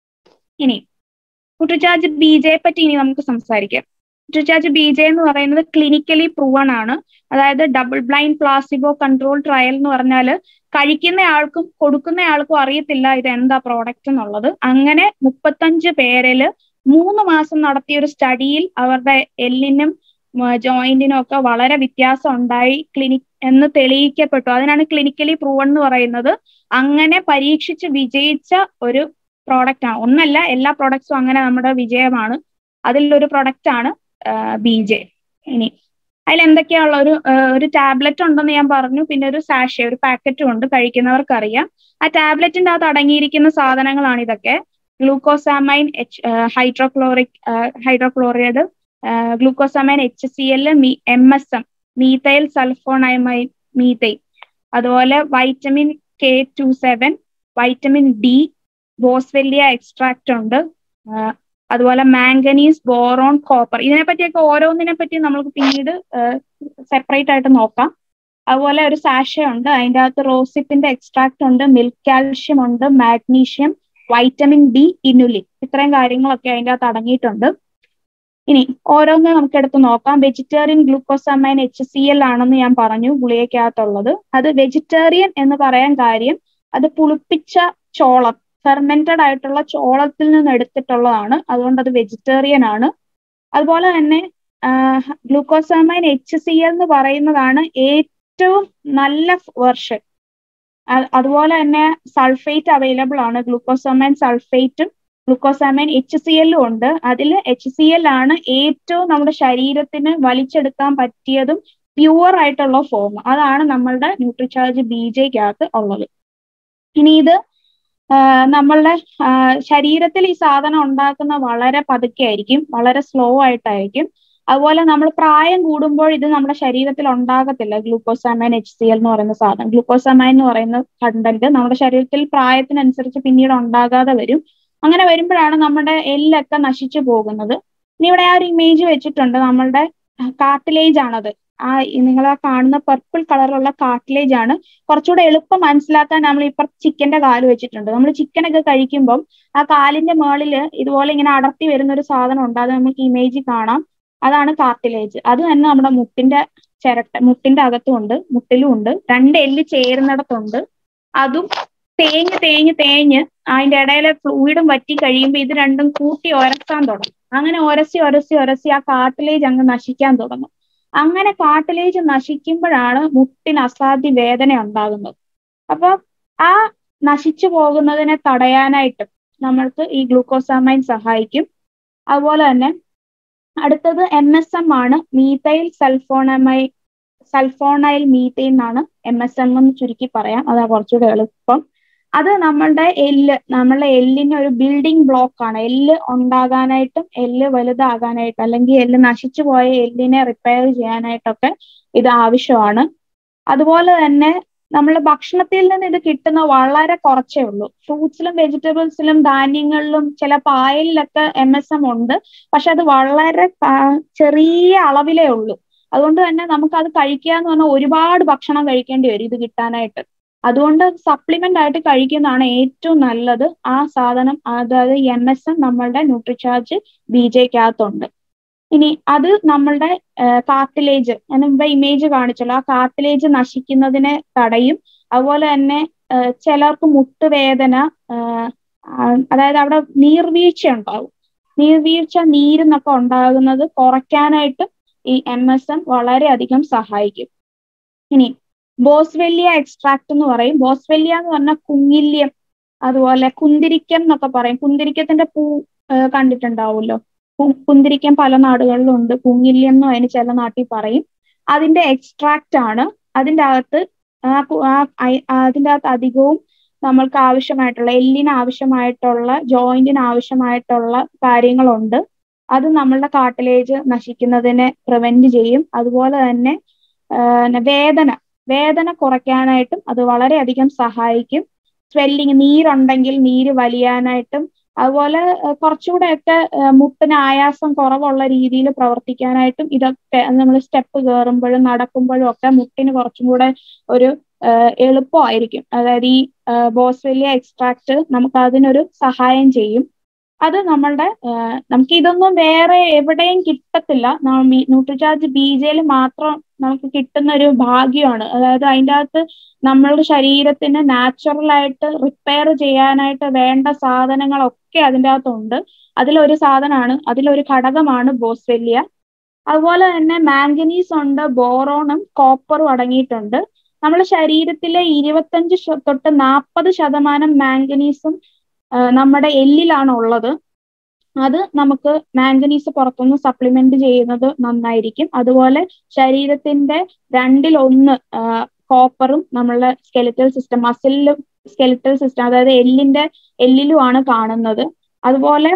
ഇനി ന്യൂട്രിചാർജ് ബി ജെ പറ്റി ഇനി നമുക്ക് സംസാരിക്കാം. ന്യൂട്രിചാർജ് ബി ജെ എന്ന് പറയുന്നത് ക്ലിനിക്കലി പ്രൂവൺ ആണ്. അതായത് double blind placebo control trial എന്ന് പറഞ്ഞാൽ കഴിക്കുന്ന ആൾക്കും കൊടുക്കുന്ന ആൾക്കും അറിയത്തില്ല ഇത് എന്താ പ്രോഡക്റ്റ് എന്നുള്ളത്. അങ്ങനെ മുപ്പത്തഞ്ച് പേരില് മൂന്ന് മാസം നടത്തിയ ഒരു സ്റ്റഡിയിൽ അവരുടെ എല്ലിനും ജോയിന്റിനും ഒക്കെ വളരെ വ്യത്യാസം ഉണ്ടായി ക്ലിനിക് എന്ന് തെളിയിക്കപ്പെട്ടു. അതിനാണ് ക്ലിനിക്കലി പ്രൂവൺ എന്ന് പറയുന്നത്. അങ്ങനെ പരീക്ഷിച്ച് വിജയിച്ച ഒരു പ്രോഡക്റ്റ് ആണ്. ഒന്നല്ല, എല്ലാ പ്രോഡക്ട്സും അങ്ങനെ നമ്മുടെ വിജയമാണ്. അതിലൊരു പ്രൊഡക്റ്റ് ആണ് ബി ജെ. ഇനി അതിൽ എന്തൊക്കെയുള്ള ഒരു ഒരു ടാബ്ലറ്റ് ഉണ്ടെന്ന് ഞാൻ പറഞ്ഞു, പിന്നെ ഒരു സാഷെ ഒരു പാക്കറ്റും ഉണ്ട്, കഴിക്കുന്നവർക്കറിയാം. ആ ടാബ്ലറ്റിന്റെ അകത്ത് അടങ്ങിയിരിക്കുന്ന സാധനങ്ങളാണ് ഇതൊക്കെ: glucosamine H hydrochloric hydrochloride, glucosamine H C L, M S M methyl sulphonamine methyl, അതുപോലെ vitamin K two seven, vitamin D, boswellia extract ഉണ്ട്, അതുപോലെ മാംഗനീസ്, ബോറോൺ, കോപ്പർ. ഇതിനെപ്പറ്റിയൊക്കെ ഓരോന്നിനെ പറ്റി നമുക്ക് പിന്നീട് സെപ്പറേറ്റ് ആയിട്ട് നോക്കാം. അതുപോലെ ഒരു സാഷ ഉണ്ട്, അതിൻ്റെ അകത്ത് റോസിപ്പിന്റെ എക്സ്ട്രാക്ട് ഉണ്ട്, മിൽക്ക് കാൽഷ്യം ഉണ്ട്, മാഗ്നീഷ്യം, വൈറ്റമിൻ ഡി, ഇനുലിൻ, ഇത്രയും കാര്യങ്ങളൊക്കെ അതിൻ്റെ അകത്ത് അടങ്ങിയിട്ടുണ്ട്. ഇനി ഓരോന്ന് നമുക്ക് എടുത്ത് നോക്കാം. Vegetarian glucosamine H C L ആണെന്ന് ഞാൻ പറഞ്ഞു ഗുളികയ്ക്കകത്തുള്ളത്. അത് വെജിറ്റേറിയൻ എന്ന് പറയാൻ കാര്യം അത് പുളിപ്പിച്ച ചോളം, ഫെർമെന്റഡ് ആയിട്ടുള്ള ചോളത്തിൽ നിന്ന് എടുത്തിട്ടുള്ളതാണ്, അതുകൊണ്ട് അത് വെജിറ്റേറിയൻ ആണ്. അതുപോലെ തന്നെ ഗ്ലൂക്കോസമൈൻ എച്ച് സി എൽ എന്ന് പറയുന്നതാണ് ഏറ്റവും നല്ല വെർഷൻ. അതുപോലെ തന്നെ സൾഫേറ്റ് അവൈലബിൾ ആണ്, ഗ്ലൂക്കോസമൈൻ സൾഫേറ്റും ഗ്ലൂക്കോസമൈൻ എച്ച് സി എല്ലും ഉണ്ട്. അതിൽ എച്ച് സി എൽ ആണ് ഏറ്റവും നമ്മുടെ ശരീരത്തിന് വലിച്ചെടുക്കാൻ പറ്റിയതും പ്യുവർ ആയിട്ടുള്ള ഫോം. അതാണ് നമ്മളുടെ ന്യൂട്രിചാർജ് ബി ജെക്കകത്ത് ഉള്ളത്. ഇനി ഇത് നമ്മളുടെ ശരീരത്തിൽ ഈ സാധനം ഉണ്ടാക്കുന്ന വളരെ പതുക്കെ ആയിരിക്കും, വളരെ സ്ലോ ആയിട്ടായിരിക്കും. അതുപോലെ നമ്മൾ പ്രായം കൂടുമ്പോൾ ഇത് നമ്മുടെ ശരീരത്തിൽ ഉണ്ടാകത്തില്ല. ഗ്ലൂക്കോസമൈൻ എച്ച് സി എൽ എന്ന് പറയുന്ന സാധനം, ഗ്ലൂക്കോസമൈൻ എന്ന് പറയുന്ന കണ്ടന്റ് നമ്മുടെ ശരീരത്തിൽ പ്രായത്തിനനുസരിച്ച് പിന്നീട് ഉണ്ടാകാതെ വരും. അങ്ങനെ വരുമ്പോഴാണ് നമ്മുടെ എല്ലൊക്കെ നശിച്ചു പോകുന്നത്. ഇനി ഇവിടെ ആ ഒരു ഇമേജ് വെച്ചിട്ടുണ്ട്, നമ്മളുടെ കാർട്ടിലേജ് ആണത്. ആ നിങ്ങൾ ആ കാണുന്ന പർപ്പിൾ കളറുള്ള കാർട്ടിലേജ് ആണ്. കുറച്ചുകൂടെ എളുപ്പം മനസ്സിലാക്കാൻ നമ്മൾ ഇപ്പം ചിക്കന്റെ കാല് വെച്ചിട്ടുണ്ട്. നമ്മൾ ചിക്കനൊക്കെ കഴിക്കുമ്പം ആ കാലിന്റെ മേളിൽ ഇതുപോലെ ഇങ്ങനെ അടർത്തി വരുന്ന ഒരു സാധനം ഉണ്ട്, അത് നമുക്ക് ഇമേജ് കാണാം. അതാണ് കാർട്ടിലേജ്. അത് തന്നെ നമ്മുടെ മുട്ടിന്റെ ചിരട്ട, മുട്ടിന്റെ അകത്തും ഉണ്ട്, മുട്ടിലും ഉണ്ട്, രണ്ട് എല്ല് ചേരുന്നിടത്തുണ്ട്. അതും തേഞ്ഞ് തേഞ്ഞ് തേഞ്ഞ് അതിന്റെ ഇടയിലെ ഫ്ലൂയിഡും വറ്റി കഴിയുമ്പോൾ ഇത് രണ്ടും കൂട്ടി ഒരക്കാൻ തുടങ്ങും. അങ്ങനെ ഒരസി ഒരസി ഒരസി ആ കാർട്ടിലേജ് അങ്ങ് നശിക്കാൻ തുടങ്ങും. അങ്ങനെ കാർട്ടിലേജ് നശിക്കുമ്പോഴാണ് മുട്ടിന് അസാധ്യ വേദന ഉണ്ടാകുന്നത്. അപ്പൊ ആ നശിച്ചു പോകുന്നതിനെ തടയാനായിട്ട് നമ്മൾക്ക് ഈ ഗ്ലൂക്കോസമൈൻ സഹായിക്കും. അതുപോലെ തന്നെ അടുത്തത് എം എസ് എം ആണ്, മീതൈൽ സൾഫോണമൈ സൾഫോണൈൽ മീതൈൻ എന്നാണ് എം എസ് എം എന്ന് ചുരുക്കി പറയാം, അതാ കുറച്ചുകൂടെ എളുപ്പം. അത് നമ്മളുടെ എല്ല്, നമ്മളുടെ എല്ലിന് ഒരു ബിൽഡിംഗ് ബ്ലോക്ക് ആണ്. എല്ല് ഉണ്ടാകാനായിട്ടും എല്ല് വലുതാകാനായിട്ടും അല്ലെങ്കിൽ എല്ല് നശിച്ചു പോയ എല്ലിനെ റിപ്പയർ ചെയ്യാനായിട്ടൊക്കെ ഇത് ആവശ്യമാണ്. അതുപോലെ തന്നെ നമ്മൾ ഭക്ഷണത്തിൽ നിന്ന് ഇത് കിട്ടുന്ന വളരെ കുറച്ചേ ഉള്ളൂ. ഫ്രൂട്ട്സിലും വെജിറ്റബിൾസിലും ധാന്യങ്ങളിലും ചില പായലിലൊക്കെ എം എസ് എം ഉണ്ട്, പക്ഷെ അത് വളരെ ചെറിയ അളവിലേ ഉള്ളൂ. അതുകൊണ്ട് തന്നെ നമുക്ക് അത് കഴിക്കുക എന്ന് പറഞ്ഞാൽ ഒരുപാട് ഭക്ഷണം കഴിക്കേണ്ടി വരും ഇത് കിട്ടാനായിട്ട്. അതുകൊണ്ട് സപ്ലിമെന്റ് ആയിട്ട് കഴിക്കുന്നതാണ് ഏറ്റവും നല്ലത്. ആ സാധനം, അതായത് എം എസ് എം നമ്മളുടെ ന്യൂട്രിചാർജ് ബി ജെക്കകത്തുണ്ട്. ഇനി അത് നമ്മളുടെ കാർട്ടിലേജ്, ഞാൻ മുമ്പ് ഇമേജ് കാണിച്ചല്ലോ, ആ കാർട്ടിലേജ് നശിക്കുന്നതിനെ തടയും. അതുപോലെ തന്നെ ചിലർക്ക് മുട്ടുവേദന, അതായത് അവിടെ നീർവീഴ്ച ഉണ്ടാവും, നീർവീഴ്ച നീരെന്നൊക്കെ ഉണ്ടാകുന്നത് കുറയ്ക്കാനായിട്ടും ഈ എം എസ് എം വളരെയധികം സഹായിക്കും. ഇനി ബോസ്വെല്ലിയ എക്സ്ട്രാക്ട് എന്ന് പറയും. ബോസ്വെല്ലിയ എന്ന് പറഞ്ഞാൽ കുങ്ങില്യം, അതുപോലെ കുന്തിരിക്കം എന്നൊക്കെ പറയും. കുന്തിരിക്കത്തിന്റെ പൂ കണ്ടിട്ടുണ്ടാവുമല്ലോ, കുന്തിരിക്കം പല നാടുകളിലും ഉണ്ട്, കുങ്ങില്യം എന്നും അതിന് ചില നാട്ടിൽ പറയും. അതിന്റെ എക്സ്ട്രാക്റ്റ് ആണ്. അതിൻ്റെ അകത്ത് അതിൻ്റെ അകത്ത് അധികവും നമ്മൾക്ക് ആവശ്യമായിട്ടുള്ള എല്ലിന് ആവശ്യമായിട്ടുള്ള ജോയിന്റിന് ആവശ്യമായിട്ടുള്ള കാര്യങ്ങളുണ്ട്. അത് നമ്മളുടെ കാർട്ടിലേജ് നശിക്കുന്നതിനെ പ്രിവെന്റ് ചെയ്യും. അതുപോലെ തന്നെ വേദന വേദന കുറയ്ക്കാനായിട്ടും അത് വളരെയധികം സഹായിക്കും. സ്വെല്ലിങ്, നീരുണ്ടെങ്കിൽ നീര് വലിയാനായിട്ടും, അതുപോലെ കുറച്ചുകൂടെയൊക്കെ മുട്ടിന് ആയാസം കുറവുള്ള രീതിയിൽ പ്രവർത്തിക്കാനായിട്ടും ഇതൊക്കെ നമ്മൾ സ്റ്റെപ്പ് കയറുമ്പോഴും നടക്കുമ്പോഴും ഒക്കെ മുട്ടിന് കുറച്ചും കൂടെ ഒരു എളുപ്പമായിരിക്കും. അതായത് ഈ ബോസ്വെല്ലിയ എക്സ്ട്രാക്ട് നമുക്ക് അതിനൊരു സഹായം ചെയ്യും. അത് നമ്മളുടെ നമുക്ക് ഇതൊന്നും വേറെ എവിടെയും കിട്ടത്തില്ല. ന്യൂട്രിചാർജ് ബി ജെയിൽ മാത്രം നമുക്ക് കിട്ടുന്ന ഒരു ഭാഗ്യമാണ്. അതായത് അതിൻ്റെ അകത്ത് നമ്മളുടെ ശരീരത്തിന് നാച്ചുറൽ ആയിട്ട് റിപ്പയർ ചെയ്യാനായിട്ട് വേണ്ട സാധനങ്ങളൊക്കെ അതിൻ്റെ അകത്തുണ്ട്. അതിലൊരു സാധനമാണ്, അതിലൊരു ഘടകമാണ് ബോസ്വെല്ലിയ. അതുപോലെ തന്നെ മാംഗനീസ് ഉണ്ട്, ബോറോണും കോപ്പറും അടങ്ങിയിട്ടുണ്ട്. നമ്മുടെ ശരീരത്തിലെ ഇരുപത്തഞ്ച് തൊട്ട് നാൽപ്പത് ശതമാനം മാംഗനീസും നമ്മുടെ എല്ലിലാണ് ഉള്ളത്. അത് നമുക്ക് മാംഗനീസ് പുറത്തുനിന്ന് സപ്ലിമെന്റ് ചെയ്യുന്നത് നന്നായിരിക്കും. അതുപോലെ ശരീരത്തിന്റെ രണ്ടിലൊന്ന് കോപ്പറും നമ്മളുടെ സ്കെലിറ്റൽ സിസ്റ്റം, മസിലിലും സ്കെലിറ്റൽ സിസ്റ്റം, അതായത് എല്ലിന്റെ എല്ലിലുമാണ് കാണുന്നത്. അതുപോലെ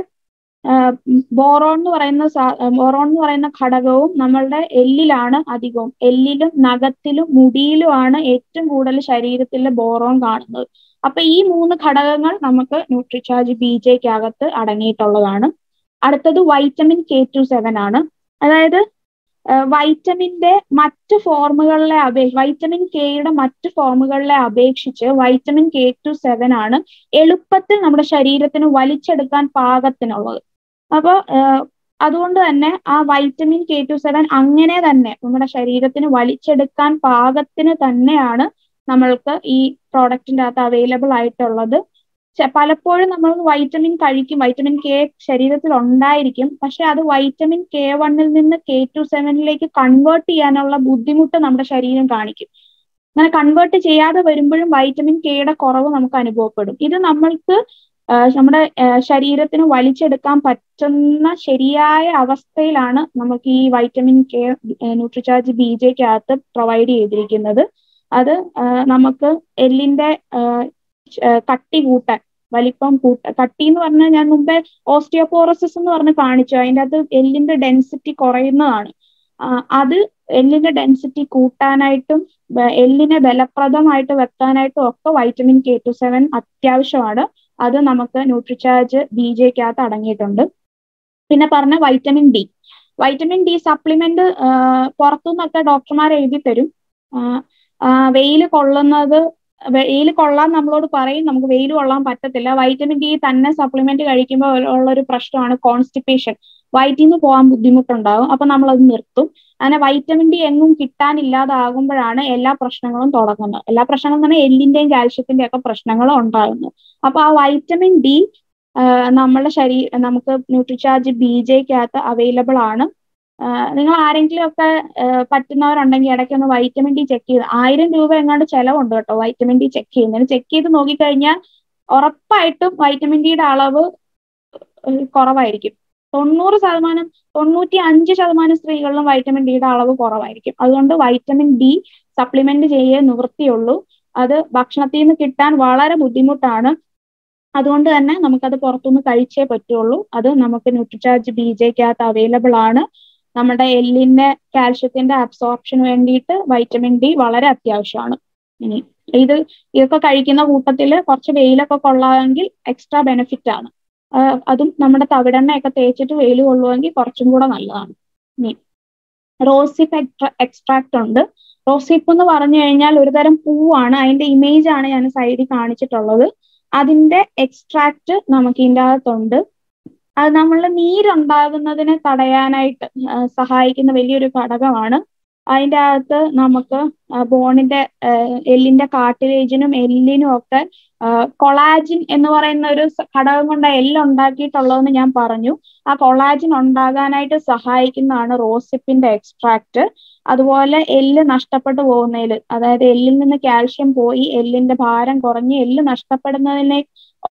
ബോറോൺ എന്ന് പറയുന്ന ബോറോൺ എന്ന് പറയുന്ന ഘടകവും നമ്മളുടെ എല്ലിലാണ് അധികവും. എല്ലിലും നഖത്തിലും മുടിയിലുമാണ് ഏറ്റവും കൂടുതൽ ശരീരത്തിലെ ബോറോൺ കാണുന്നത്. അപ്പൊ ഈ മൂന്ന് ഘടകങ്ങൾ നമുക്ക് ന്യൂട്രിചാർജ് ബി ജെക്കകത്ത് അടങ്ങിയിട്ടുള്ളതാണ്. അടുത്തത് വൈറ്റമിൻ കെ ടു സെവൻ ആണ്. അതായത് വൈറ്റമിന്റെ മറ്റ് ഫോമുകളിലെ അപേക്ഷ വൈറ്റമിൻ കെയുടെ മറ്റ് ഫോമുകളിലെ അപേക്ഷിച്ച് വൈറ്റമിൻ കെ ടു സെവൻ ആണ് എളുപ്പത്തിൽ നമ്മുടെ ശരീരത്തിന് വലിച്ചെടുക്കാൻ പാകത്തിനുള്ളത്. അപ്പോൾ അതുകൊണ്ട് തന്നെ ആ വൈറ്റമിൻ കെ ടു സെവൻ അങ്ങനെ തന്നെ നമ്മുടെ ശരീരത്തിന് വലിച്ചെടുക്കാൻ പാകത്തിന് തന്നെയാണ് നമ്മൾക്ക് ഈ പ്രോഡക്റ്റിൻ്റെ അകത്ത് അവൈലബിൾ ആയിട്ടുള്ളത്. പലപ്പോഴും നമ്മൾ വൈറ്റമിൻ കഴിക്കും, വൈറ്റമിൻ കെ ശരീരത്തിൽ ഉണ്ടായിരിക്കും, പക്ഷെ അത് വൈറ്റമിൻ കെ വണ്ണിൽ നിന്ന് കെ ടു സെവനിലേക്ക് കൺവേർട്ട് ചെയ്യാനുള്ള ബുദ്ധിമുട്ട് നമ്മുടെ ശരീരം കാണിക്കും. അങ്ങനെ കൺവേർട്ട് ചെയ്യാതെ വരുമ്പോഴും വൈറ്റമിൻ കെയുടെ കുറവ് നമുക്ക് അനുഭവപ്പെടും. ഇത് നമ്മൾക്ക് നമ്മുടെ ശരീരത്തിന് വലിച്ചെടുക്കാൻ പറ്റുന്ന ശരിയായ അവസ്ഥയിലാണ് നമുക്ക് ഈ വൈറ്റമിൻ കെ ന്യൂട്രിചാർജ് ബി ജെക്കകത്ത് പ്രൊവൈഡ് ചെയ്തിരിക്കുന്നത്. അത് നമുക്ക് എല്ലിന്റെ കട്ടി കൂട്ടാൻ, വലിപ്പം കൂട്ട കട്ടി എന്ന് പറഞ്ഞാൽ ഞാൻ മുമ്പേ ഓസ്റ്റിയോപോറോസിസ് എന്ന് പറഞ്ഞ് കാണിച്ചു. അതിൻ്റെ അകത്ത് എല്ലിന്റെ ഡെൻസിറ്റി കുറയുന്നതാണ്. അത് എല്ലിന്റെ ഡെൻസിറ്റി കൂട്ടാനായിട്ടും എല്ലിനെ ബലപ്രദമായിട്ട് വെക്കാനായിട്ടും ഒക്കെ വൈറ്റമിൻ കെ ടു സെവൻ അത്യാവശ്യമാണ്. അത് നമുക്ക് ന്യൂട്രിചാർജ് ബി ജെക്കകത്ത് അടങ്ങിയിട്ടുണ്ട്. പിന്നെ പറഞ്ഞ vitamin D vitamin D supplement പുറത്തുനിന്നൊക്കെ ഡോക്ടർമാർ എഴുതി തരും. വെയിൽ കൊള്ളുന്നത് വെയിൽ കൊള്ളാൻ നമ്മളോട് പറയും, നമുക്ക് വെയിൽ കൊള്ളാൻ പറ്റത്തില്ല. വൈറ്റമിൻ ഡി തന്നെ സപ്ലിമെന്റ് കഴിക്കുമ്പോൾ ഉള്ളൊരു പ്രശ്നമാണ് കോൺസ്റ്റിപ്പേഷൻ. വയറ്റിൽ നിന്ന് പോകാൻ ബുദ്ധിമുട്ടുണ്ടാകും. അപ്പൊ നമ്മളത് നിർത്തും. അങ്ങനെ വൈറ്റമിൻ ഡി എങ്ങും കിട്ടാനില്ലാതാകുമ്പോഴാണ് എല്ലാ പ്രശ്നങ്ങളും തുടങ്ങുന്നത്. എല്ലാ പ്രശ്നങ്ങളും തന്നെ എല്ലിന്റെയും കാൽഷ്യത്തിന്റെയും ഒക്കെ പ്രശ്നങ്ങളും ഉണ്ടാകുന്നത്. അപ്പൊ ആ വൈറ്റമിൻ ഡി നമ്മുടെ ശരീരം നമുക്ക് ന്യൂട്രിചാർജ് ബി ജെക്കകത്ത് അവൈലബിൾ ആണ്. നിങ്ങൾ ആരെങ്കിലും ഒക്കെ പറ്റുന്നവരുണ്ടെങ്കിൽ ഇടയ്ക്കൊന്ന് വൈറ്റമിൻ ഡി ചെക്ക് ചെയ്ത്, ആയിരം രൂപ എങ്ങാണ്ട് ചെലവുണ്ട് കേട്ടോ വൈറ്റമിൻ ഡി ചെക്ക് ചെയ്യുന്നതിന്. ചെക്ക് ചെയ്ത് നോക്കിക്കഴിഞ്ഞാൽ ഉറപ്പായിട്ടും വൈറ്റമിൻ ഡിയുടെ അളവ് കുറവായിരിക്കും. തൊണ്ണൂറ് ശതമാനം തൊണ്ണൂറ്റി അഞ്ച് ശതമാനം സ്ത്രീകളിലും വൈറ്റമിൻ ഡിയുടെ അളവ് കുറവായിരിക്കും. അതുകൊണ്ട് വൈറ്റമിൻ ഡി സപ്ലിമെന്റ് ചെയ്യേ നിവൃത്തിയുള്ളൂ. അത് ഭക്ഷണത്തിൽ നിന്ന് കിട്ടാൻ വളരെ ബുദ്ധിമുട്ടാണ്. അതുകൊണ്ട് തന്നെ നമുക്കത് പുറത്തുനിന്ന് കഴിച്ചേ പറ്റുള്ളൂ. അത് നമുക്ക് ന്യൂട്രിചാർജ് ബി ജെക്കകത്ത് അവൈലബിൾ ആണ്. നമ്മുടെ എല്ലിന്റെ കാൽഷ്യത്തിന്റെ അബ്സോർപ്ഷന് വേണ്ടിയിട്ട് വൈറ്റമിൻ ഡി വളരെ അത്യാവശ്യമാണ്. ഇനി ഇത് ഇതൊക്കെ കഴിക്കുന്ന കൂട്ടത്തിൽ കുറച്ച് വെയിലൊക്കെ കൊള്ളാമെങ്കിൽ എക്സ്ട്രാ ബെനിഫിറ്റ് ആണ്. അതും നമ്മുടെ തവിടെണ്ണയൊക്കെ തേച്ചിട്ട് വെയിൽ കൊള്ളുമെങ്കിൽ കുറച്ചും കൂടെ നല്ലതാണ്. ഇനി റോസിപ്പ് എക്സ്ട്രാ എക്സ്ട്രാക്ട് ഉണ്ട്. റോസിപ്പ് എന്ന് പറഞ്ഞു കഴിഞ്ഞാൽ ഒരു തരം പൂവാണ്. അതിന്റെ ഇമേജ് ആണ് ഞാൻ സൈഡിൽ കാണിച്ചിട്ടുള്ളത്. അതിന്റെ എക്സ്ട്രാക്ട് നമുക്ക് ഇതിൻ്റെ അകത്തുണ്ട്. അത് നമ്മളുടെ നീരുണ്ടാകുന്നതിനെ തടയാനായിട്ട് സഹായിക്കുന്ന വലിയൊരു ഘടകമാണ്. അതിൻ്റെ അകത്ത് നമുക്ക് ബോണിന്റെ എല്ലിന്റെ കാർട്ടിലേജിനും എല്ലിനും ഒക്കെ കൊളാജിൻ എന്ന് പറയുന്ന ഒരു ഘടകം കൊണ്ട് എല്ല് ഉണ്ടാക്കിയിട്ടുള്ളതെന്ന് ഞാൻ പറഞ്ഞു. ആ കൊളാജിൻ ഉണ്ടാകാനായിട്ട് സഹായിക്കുന്നതാണ് റോസിപ്പിന്റെ എക്സ്ട്രാക്ട്. അതുപോലെ എല്ല് നഷ്ടപ്പെട്ടു പോകുന്നതിൽ, അതായത് എല്ലിൽ നിന്ന് കാൽഷ്യം പോയി എല്ലിന്റെ ഭാരം കുറഞ്ഞ് എല്ല് നഷ്ടപ്പെടുന്നതിനെ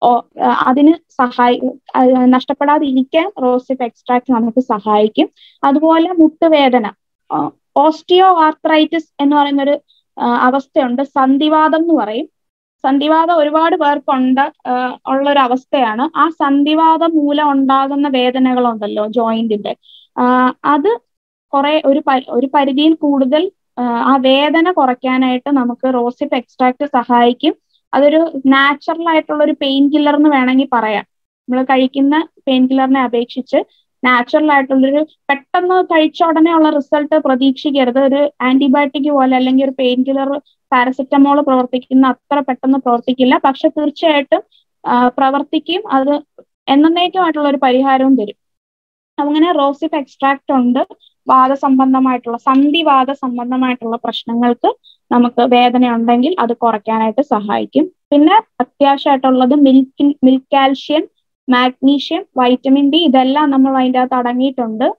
അതിന് സഹായി നഷ്ടപ്പെടാതിരിക്കാൻ റോസിപ്പ് എക്സ്ട്രാക്ട് നമുക്ക് സഹായിക്കും. അതുപോലെ മുട്ടുവേദന, ഓസ്റ്റിയോ ആർത്രൈറ്റിസ് എന്ന് പറയുന്നൊരു അവസ്ഥയുണ്ട്, സന്ധിവാദം എന്ന് പറയും. സന്ധിവാതം ഒരുപാട് പേർക്കുണ്ട് ഉള്ള ഒരു അവസ്ഥയാണ്. ആ സന്ധിവാതം മൂലം ഉണ്ടാകുന്ന വേദനകളുണ്ടല്ലോ ജോയിന്റിന്റെ, അത് കുറെ ഒരു ഒരു പരിധിയിൽ കൂടുതൽ ആ വേദന കുറയ്ക്കാനായിട്ട് നമുക്ക് റോസിപ്പ് എക്സ്ട്രാക്ട് സഹായിക്കും. അതൊരു നാച്ചുറൽ ആയിട്ടുള്ള ഒരു പെയിൻ കില്ലർ എന്ന് വേണമെങ്കിൽ പറയാം. നമ്മൾ കഴിക്കുന്ന പെയിൻ കില്ലറിനെ അപേക്ഷിച്ച് നാച്ചുറൽ ആയിട്ടുള്ളൊരു, പെട്ടെന്ന് കഴിച്ച ഉടനെ ഉള്ള റിസൾട്ട് പ്രതീക്ഷിക്കരുത്. ഒരു ആന്റിബയോട്ടിക് പോലെ അല്ലെങ്കിൽ ഒരു പെയിൻ കില്ലർ പാരസെറ്റമോൾ പ്രവർത്തിക്കുന്ന അത്ര പെട്ടെന്ന് പ്രവർത്തിക്കില്ല, പക്ഷെ തീർച്ചയായിട്ടും പ്രവർത്തിക്കും. അത് എന്നേക്കുമായിട്ടുള്ള ഒരു പരിഹാരവും തരും. അങ്ങനെ റോസിപ്പ് എക്സ്ട്രാക്ട് ഉണ്ട് വാദസംബന്ധമായിട്ടുള്ള സന്ധിവാദ സംബന്ധമായിട്ടുള്ള പ്രശ്നങ്ങൾക്ക് നമുക്ക് വേദന ഉണ്ടെങ്കിൽ അത് കുറയ്ക്കാനായിട്ട് സഹായിക്കും. പിന്നെ അത്യാവശ്യമായിട്ടുള്ളത് milk milk calcium, magnesium, vitamin D, ഇതെല്ലാം നമ്മൾ അതിൻ്റെ അകത്ത് അടങ്ങിയിട്ടുണ്ട്.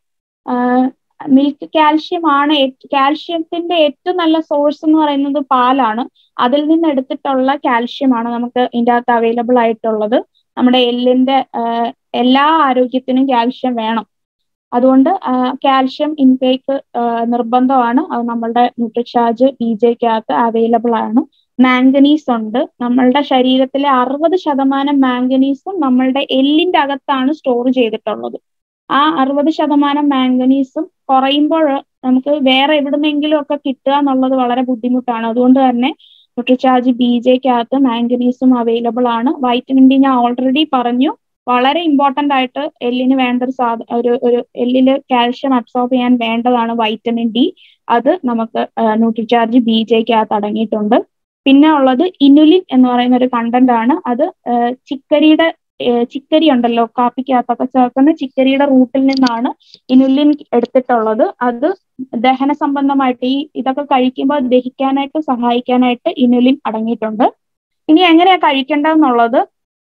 മിൽക്ക് കാൽഷ്യം ആണ്, കാൽഷ്യത്തിന്റെ ഏറ്റവും നല്ല സോഴ്സ് എന്ന് പറയുന്നത് പാലാണ്. അതിൽ നിന്ന് എടുത്തിട്ടുള്ള കാൽഷ്യമാണ് നമുക്ക് ഇതിൻ്റെ അകത്ത് അവൈലബിൾ ആയിട്ടുള്ളത്. നമ്മുടെ എല്ലിന്റെ എല്ലാ ആരോഗ്യത്തിനും കാൽഷ്യം വേണം. അതുകൊണ്ട് കാൽഷ്യം ഇൻടേക്ക് നിർബന്ധമാണ്. അത് നമ്മളുടെ ന്യൂട്രിചാർജ് ബി ജെക്കകത്ത് അവൈലബിൾ ആണ്. മാംഗനീസ് ഉണ്ട്. നമ്മളുടെ ശരീരത്തിലെ അറുപത് ശതമാനം മാംഗനീസും നമ്മളുടെ എല്ലിന്റെ അകത്താണ് സ്റ്റോർ ചെയ്തിട്ടുള്ളത്. ആ അറുപത് ശതമാനം മാംഗനീസും കുറയുമ്പോൾ നമുക്ക് വേറെ എവിടുന്നെങ്കിലും ഒക്കെ കിട്ടുക എന്നുള്ളത് വളരെ ബുദ്ധിമുട്ടാണ്. അതുകൊണ്ട് തന്നെ ന്യൂട്രിചാർജ് ബി ജെക്കകത്ത് മാംഗനീസും അവൈലബിൾ ആണ്. വൈറ്റമിൻ ഡി ഞാൻ ഓൾറെഡി പറഞ്ഞു, വളരെ ഇമ്പോർട്ടന്റ് ആയിട്ട് എല്ലിന് വേണ്ട ഒരു സാധ ഒരു ഒരു എല്ലില് കാൽഷ്യം അബ്സോർബ് ചെയ്യാൻ വേണ്ടതാണ് വൈറ്റമിൻ ഡി. അത് നമുക്ക് ന്യൂട്രിചാർജ് ബി ജെക്കകത്ത് അടങ്ങിയിട്ടുണ്ട്. പിന്നെ ഉള്ളത് ഇനുലിൻ എന്ന് പറയുന്ന ഒരു കണ്ടന്റ് ആണ്. അത് ചിക്കരിയുടെ ചിക്കരി ഉണ്ടല്ലോ, കാപ്പിക്കകത്തൊക്കെ ചേർക്കുന്ന ചിക്കരിയുടെ റൂട്ടിൽ നിന്നാണ് ഇനുലിൻ എടുത്തിട്ടുള്ളത്. അത് ദഹന സംബന്ധമായിട്ട് ഈ ഇതൊക്കെ കഴിക്കുമ്പോൾ ദഹിക്കാനായിട്ട് സഹായിക്കാനായിട്ട് ഇനുലിൻ അടങ്ങിയിട്ടുണ്ട്. ഇനി എങ്ങനെയാ കഴിക്കേണ്ടതെന്നുള്ളത്,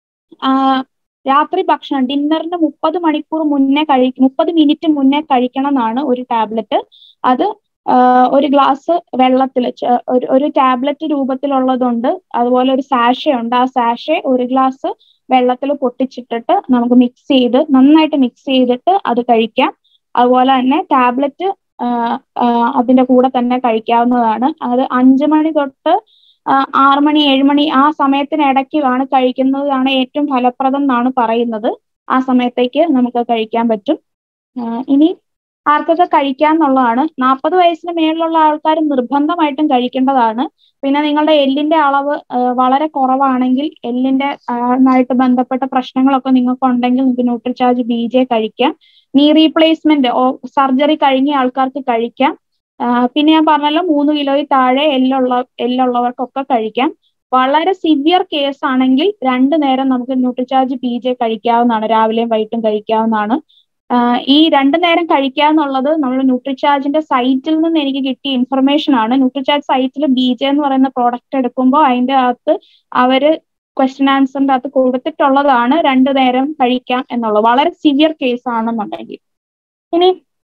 രാത്രി ഭക്ഷണം ഡിന്നറിന് മുപ്പത് മണിക്കൂർ മുന്നേ കഴി മുപ്പത് മിനിറ്റ് മുന്നേ കഴിക്കണം എന്നാണ് ഒരു ടാബ്ലറ്റ്. അത് ഒരു ഗ്ലാസ് വെള്ളത്തിൽ ഒരു ഒരു ടാബ്ലറ്റ് രൂപത്തിലുള്ളതുണ്ട്, അതുപോലെ ഒരു സാഷെ ഉണ്ട്. ആ സാഷെ ഒരു ഗ്ലാസ് വെള്ളത്തിൽ പൊട്ടിച്ചിട്ടിട്ട് നമുക്ക് മിക്സ് ചെയ്ത് നന്നായിട്ട് മിക്സ് ചെയ്തിട്ട് അത് കഴിക്കാം. അതുപോലെ തന്നെ ടാബ്ലറ്റ് അതിന്റെ കൂടെ തന്നെ കഴിക്കാവുന്നതാണ്. അത് അഞ്ചു മണി തൊട്ട് ആറ് മണി ഏഴ് മണി ആ സമയത്തിനിടയ്ക്ക് ആണ് കഴിക്കുന്നതാണ് ഏറ്റവും ഫലപ്രദം എന്നാണ് പറയുന്നത്. ആ സമയത്തേക്ക് നമുക്ക് കഴിക്കാൻ പറ്റും. ഇനി ആർക്കൊക്കെ കഴിക്കാന്നുള്ളതാണ്. നാൽപ്പത് വയസ്സിന് മേളിലുള്ള ആൾക്കാർ നിർബന്ധമായിട്ടും കഴിക്കേണ്ടതാണ്. പിന്നെ നിങ്ങളുടെ എല്ലിന്റെ അളവ് വളരെ കുറവാണെങ്കിൽ, എല്ലിന്റെ ആയിട്ട് ബന്ധപ്പെട്ട പ്രശ്നങ്ങളൊക്കെ നിങ്ങൾക്ക് ഉണ്ടെങ്കിൽ നിങ്ങൾക്ക് ന്യൂട്രിചാർജ് ബി ജെ കഴിക്കാം. നീ റീപ്ലേസ്മെന്റ് സർജറി കഴിഞ്ഞ ആൾക്കാർക്ക് കഴിക്കാം. പിന്നെ ഞാൻ പറഞ്ഞല്ലോ മൂന്ന് കിലോയിൽ താഴെ എല്ലുള്ള എല്ലുള്ളവർക്കൊക്കെ കഴിക്കാം. വളരെ സിവിയർ കേസ് ആണെങ്കിൽ രണ്ടു നേരം നമുക്ക് ന്യൂട്രിചാർജ് ബി ജെ കഴിക്കാവുന്നതാണ്, രാവിലെയും വൈകിട്ടും കഴിക്കാവുന്നതാണ്. ഈ രണ്ടു നേരം കഴിക്കാന്നുള്ളത് നമ്മൾ ന്യൂട്രിചാർജിന്റെ സൈറ്റിൽ നിന്ന് എനിക്ക് കിട്ടിയ ഇൻഫർമേഷൻ ആണ്. ന്യൂട്രിചാർജ് സൈറ്റിൽ ബി ജെ എന്ന് പറയുന്ന പ്രോഡക്റ്റ് എടുക്കുമ്പോൾ അതിന്റെ അകത്ത് അവര് ക്വസ്റ്റ്യൻ ആൻസറിന്റെ അകത്ത് കൊടുത്തിട്ടുള്ളതാണ് രണ്ടു നേരം കഴിക്കാം എന്നുള്ളത്, വളരെ സിവിയർ കേസ് ആണെന്നുണ്ടെങ്കിൽ. ഇനി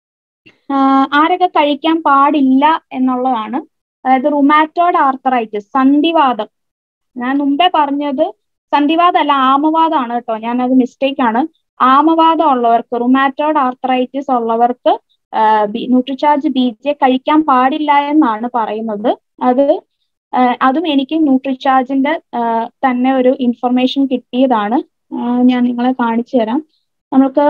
ആരൊക്കെ കഴിക്കാൻ പാടില്ല എന്നുള്ളതാണ്. അതായത് റുമാറ്റോയ്ഡ് ആർത്തറൈറ്റിസ്, സന്ധിവാദം. ഞാൻ മുമ്പേ പറഞ്ഞത് സന്ധിവാദം അല്ല, ആമവാദമാണ് കേട്ടോ, ഞാനത് മിസ്റ്റേക്ക് ആണ്. ആമവാദം ഉള്ളവർക്ക്, റുമാറ്റോയ്ഡ് ആർത്തറൈറ്റിസ് ഉള്ളവർക്ക് ന്യൂട്രിചാർജ് ബി ജെ കഴിക്കാൻ പാടില്ല എന്നാണ് പറയുന്നത്. അത് അതും എനിക്ക് ന്യൂട്രിചാർജിന്റെ തന്നെ ഒരു ഇൻഫർമേഷൻ കിട്ടിയതാണ്. ഞാൻ നിങ്ങളെ കാണിച്ചു തരാം. നമുക്ക്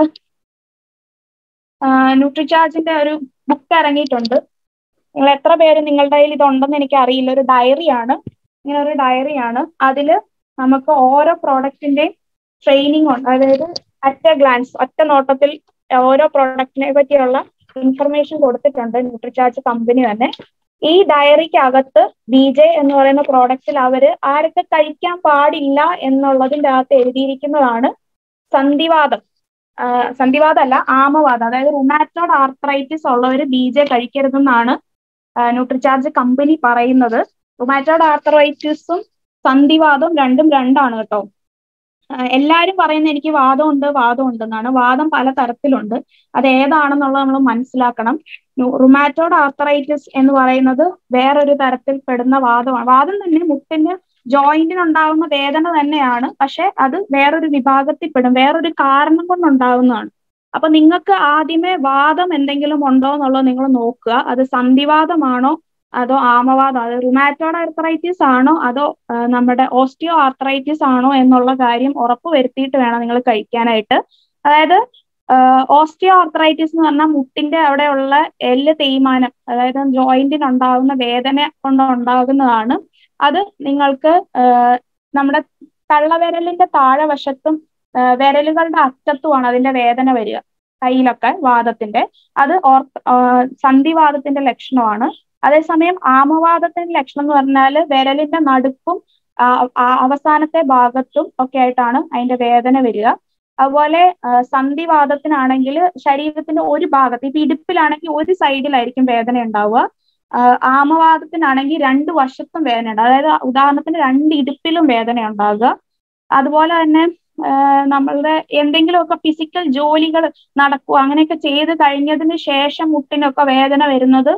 ന്യൂട്രിചാർജിന്റെ ഒരു ബുക്ക് ഇറങ്ങിയിട്ടുണ്ട്. നിങ്ങൾ എത്ര പേര് നിങ്ങളുടെ കയ്യിൽ ഇതുണ്ടെന്ന് എനിക്ക് അറിയില്ല. ഒരു ഡയറിയാണ്, ഇങ്ങനെ ഒരു ഡയറിയാണ്. അതില് നമുക്ക് ഓരോ പ്രോഡക്റ്റിന്റെയും ട്രെയിനിങ് ഉണ്ട്. അതായത് അറ്റ് എ ഗ്ലാൻസ്, ഒറ്റ നോട്ടത്തിൽ ഓരോ പ്രോഡക്റ്റിനെ പറ്റിയുള്ള ഇൻഫർമേഷൻ കൊടുത്തിട്ടുണ്ട് ന്യൂട്രിചാർജ് കമ്പനി തന്നെ. ഈ ഡയറിക്കകത്ത് ബി ജെ എന്ന് പറയുന്ന പ്രോഡക്റ്റിൽ അവര് ആരൊക്കെ കഴിക്കാൻ പാടില്ല എന്നുള്ളതിൻ്റെ അകത്ത് എഴുതിയിരിക്കുന്നതാണ് സന്ധിവാദം. സന്ധിവാദം അല്ല, ആമവാദം. അതായത് റുമാറ്റോയ്ഡ് ആർത്രൈറ്റിസ് ഉള്ളവർ ബി ജെ കഴിക്കരുതെന്നാണ് ന്യൂട്രിചാർജ് കമ്പനി പറയുന്നത്. റുമാറ്റോയ്ഡ് ആർത്രൈറ്റിസും സന്ധിവാദം രണ്ടും രണ്ടാണ് കേട്ടോ. എല്ലാവരും പറയുന്നത് എനിക്ക് വാദമുണ്ട് വാദമുണ്ട് എന്നാണ്. വാദം പല തരത്തിലുണ്ട്, അത് ഏതാണെന്നുള്ളത് നമ്മൾ മനസ്സിലാക്കണം. റുമാറ്റോയ്ഡ് ആർത്രൈറ്റിസ് എന്ന് പറയുന്നത് വേറൊരു തരത്തിൽ പെടുന്ന വാദമാണ്. വാദം തന്നെ മുട്ടിന് ജോയിന്റിനുണ്ടാകുന്ന വേദന തന്നെയാണ്, പക്ഷെ അത് വേറൊരു വിഭാഗത്തിൽ പെടും, വേറൊരു കാരണം കൊണ്ടുണ്ടാകുന്നതാണ്. അപ്പൊ നിങ്ങൾക്ക് ആദ്യമേ വാദം എന്തെങ്കിലും ഉണ്ടോ എന്നുള്ളത് നിങ്ങൾ നോക്കുക. അത് സന്ധിവാദമാണോ അതോ ആമവാദം, അത് റുമാറ്റോഡ് ആർത്രൈറ്റിസ് ആണോ അതോ നമ്മുടെ ഓസ്റ്റിയോ ആർത്രൈറ്റിസ് ആണോ എന്നുള്ള കാര്യം ഉറപ്പ് വരുത്തിയിട്ട് വേണം നിങ്ങൾ കഴിക്കാനായിട്ട്. അതായത് ഓസ്റ്റിയോ ആർത്രൈറ്റിസ് എന്ന് പറഞ്ഞാൽ മുട്ടിന്റെ അവിടെയുള്ള എല്ല് തേയ്മാനം, അതായത് ജോയിന്റിന് ഉണ്ടാകുന്ന വേദന കൊണ്ട് ഉണ്ടാകുന്നതാണ്. അത് നിങ്ങൾക്ക് നമ്മുടെ തള്ളവിരലിന്റെ താഴെ വശത്തും വിരലുകളുടെ അറ്റത്തുമാണ് അതിന്റെ വേദന വരിക, കയ്യിലൊക്കെ വാദത്തിന്റെ. അത് ഓർ സന്ധിവാദത്തിന്റെ ലക്ഷണമാണ്. അതേസമയം ആമവാദത്തിന്റെ ലക്ഷണം എന്ന് പറഞ്ഞാൽ വിരലിന്റെ നടുക്കും അവസാനത്തെ ഭാഗത്തും ഒക്കെ ആയിട്ടാണ് അതിന്റെ വേദന വരിക. അതുപോലെ സന്ധിവാദത്തിനാണെങ്കിൽ ശരീരത്തിന്റെ ഒരു ഭാഗത്ത്, ഇപ്പൊ ഇടുപ്പിലാണെങ്കിൽ ഒരു സൈഡിലായിരിക്കും വേദന ഉണ്ടാവുക. ആമവാദത്തിനാണെങ്കിൽ രണ്ട് വശത്തും വേദന ഉണ്ടാവും. അതായത് ഉദാഹരണത്തിന് രണ്ട് ഇടുപ്പിലും വേദന ഉണ്ടാകുക. അതുപോലെ തന്നെ നമ്മളുടെ എന്തെങ്കിലുമൊക്കെ ഫിസിക്കൽ ജോലികൾ നടക്കുക അങ്ങനെയൊക്കെ ചെയ്ത് കഴിഞ്ഞതിന് ശേഷം മുട്ടിനൊക്കെ വേദന വരുന്നത്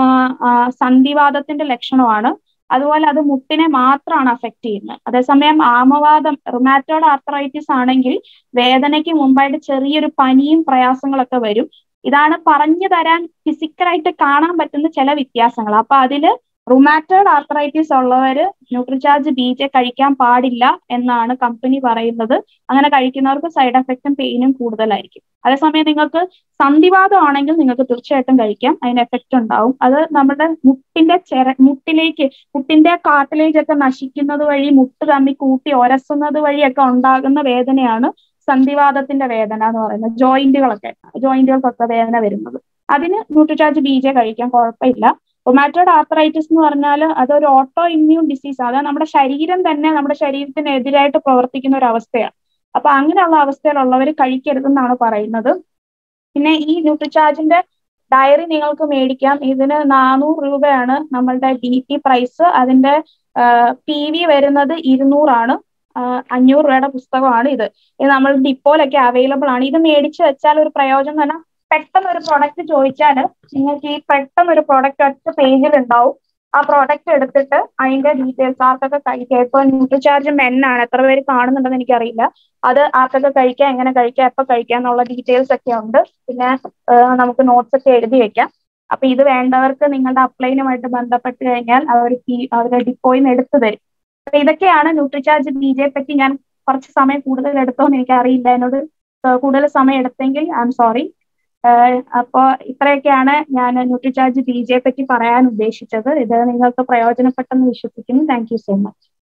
സന്ധിവാദത്തിന്റെ ലക്ഷണമാണ്. അതുപോലെ അത് മുട്ടിനെ മാത്രമാണ് അഫക്റ്റ് ചെയ്യുന്നത്. അതേസമയം ആമവാദം, റുമാറ്റോഡ് ആർത്രൈറ്റിസ് ആണെങ്കിൽ വേദനയ്ക്ക് മുമ്പായിട്ട് ചെറിയൊരു പനിയും പ്രയാസങ്ങളൊക്കെ വരും. ഇതാണ് പറഞ്ഞു തരാൻ ഫിസിക്കലായിട്ട് കാണാൻ പറ്റുന്ന ചില വ്യത്യാസങ്ങൾ. അപ്പൊ അതില് റുമാറ്റോഡ് ആർത്രൈറ്റിസ് ഉള്ളവര് ന്യൂട്രിചാർജ് ബി ജെ കഴിക്കാൻ പാടില്ല എന്നാണ് കമ്പനി പറയുന്നത്. അങ്ങനെ കഴിക്കുന്നവർക്ക് സൈഡ് എഫക്റ്റും പെയിനും കൂടുതലായിരിക്കും. അതേസമയം നിങ്ങൾക്ക് സന്ധിവാദം ആണെങ്കിൽ നിങ്ങൾക്ക് തീർച്ചയായിട്ടും കഴിക്കാം, അതിന് എഫക്റ്റ് ഉണ്ടാവും. അത് നമ്മുടെ മുട്ടിന്റെ ചെര മുട്ടിലേക്ക് മുട്ടിന്റെ കാർട്ടിലേജ് ഒക്കെ നശിക്കുന്നത് വഴി, മുട്ട് തമ്മി കൂട്ടി ഒരസുന്നത് വഴിയൊക്കെ ഉണ്ടാകുന്ന വേദനയാണ് സന്ധിവാദത്തിന്റെ വേദന എന്ന് പറയുന്നത്. ജോയിന്റുകളൊക്കെ ജോയിന്റുകൾക്കൊക്കെ വേദന വരുന്നത്, അതിന് ന്യൂട്രിചാർജ് ബി ജെ കഴിക്കാൻ കുഴപ്പമില്ല. റുമാറ്റോഡ് ആർത്രൈറ്റിസ് എന്ന് പറഞ്ഞാൽ അതൊരു ഓട്ടോ ഇമ്മ്യൂൺ ഡിസീസ്, അതായത് നമ്മുടെ ശരീരം തന്നെ നമ്മുടെ ശരീരത്തിനെതിരായിട്ട് പ്രവർത്തിക്കുന്ന ഒരു അവസ്ഥയാണ്. അപ്പൊ അങ്ങനെയുള്ള അവസ്ഥയിലുള്ളവർ കഴിക്കരുതെന്നാണ് പറയുന്നത്. പിന്നെ ഈ ന്യൂട്രിചാർജിന്റെ ഡയറി നിങ്ങൾക്ക് മേടിക്കാം. ഇതിന് നാനൂറ് രൂപയാണ് നമ്മളുടെ ഡി ടി പ്രൈസ്. അതിന്റെ പി വി വരുന്നത് ഇരുന്നൂറാണ്. അഞ്ഞൂറ് രൂപയുടെ പുസ്തകമാണ് ഇത്. ഇത് നമ്മൾ ഡിപ്പോയിലൊക്കെ അവൈലബിൾ ആണ്. ഇത് മേടിച്ച് വെച്ചാൽ ഒരു പ്രയോജനം തന്നെ, പെട്ടെന്ന് ഒരു പ്രൊഡക്റ്റ് ചോദിച്ചാൽ നിങ്ങൾക്ക് ഈ പെട്ടെന്ന് ഒരു പ്രൊഡക്റ്റ് ഒറ്റ പേജിൽ ഉണ്ടാവും. ആ പ്രോഡക്റ്റ് എടുത്തിട്ട് അതിന്റെ ഡീറ്റെയിൽസ് ആർക്കൊക്കെ കഴിക്കാം. ഇപ്പൊ ന്യൂട്രിചാർജ് മെന്നാണ്, എത്ര പേര് കാണുന്നുണ്ടെന്ന് എനിക്കറിയില്ല. അത് ആർക്കൊക്കെ കഴിക്കാം, എങ്ങനെ കഴിക്കാം, എപ്പോൾ കഴിക്കാം എന്നുള്ള ഡീറ്റെയിൽസ് ഒക്കെ ഉണ്ട്. പിന്നെ നമുക്ക് നോട്ട്സ് ഒക്കെ എഴുതി വെക്കാം. അപ്പൊ ഇത് വേണ്ടവർക്ക് നിങ്ങളുടെ അപ്ലൈനുമായിട്ട് ബന്ധപ്പെട്ട് കഴിഞ്ഞാൽ അവർ അവരുടെ ഡിപ്പോയിൽ നിന്ന് എടുത്തു തരും. അപ്പൊ ഇതൊക്കെയാണ് ന്യൂട്രിചാർജ് ബി ജെ പറ്റി. ഞാൻ കുറച്ച് സമയം കൂടുതൽ എടുത്തോന്ന് എനിക്ക് അറിയില്ല, എന്നോട് കൂടുതൽ സമയം എടുത്തെങ്കിൽ ഐ എം സോറി. അപ്പൊ ഇത്രയൊക്കെയാണ് ഞാൻ ന്യൂട്രിചാർജ് ബി ജെ പറ്റി പറയാൻ ഉദ്ദേശിച്ചത്. ഇത് നിങ്ങൾക്ക് പ്രയോജനപ്പെട്ടെന്ന് വിശ്വസിക്കുന്നു. Thank you so much.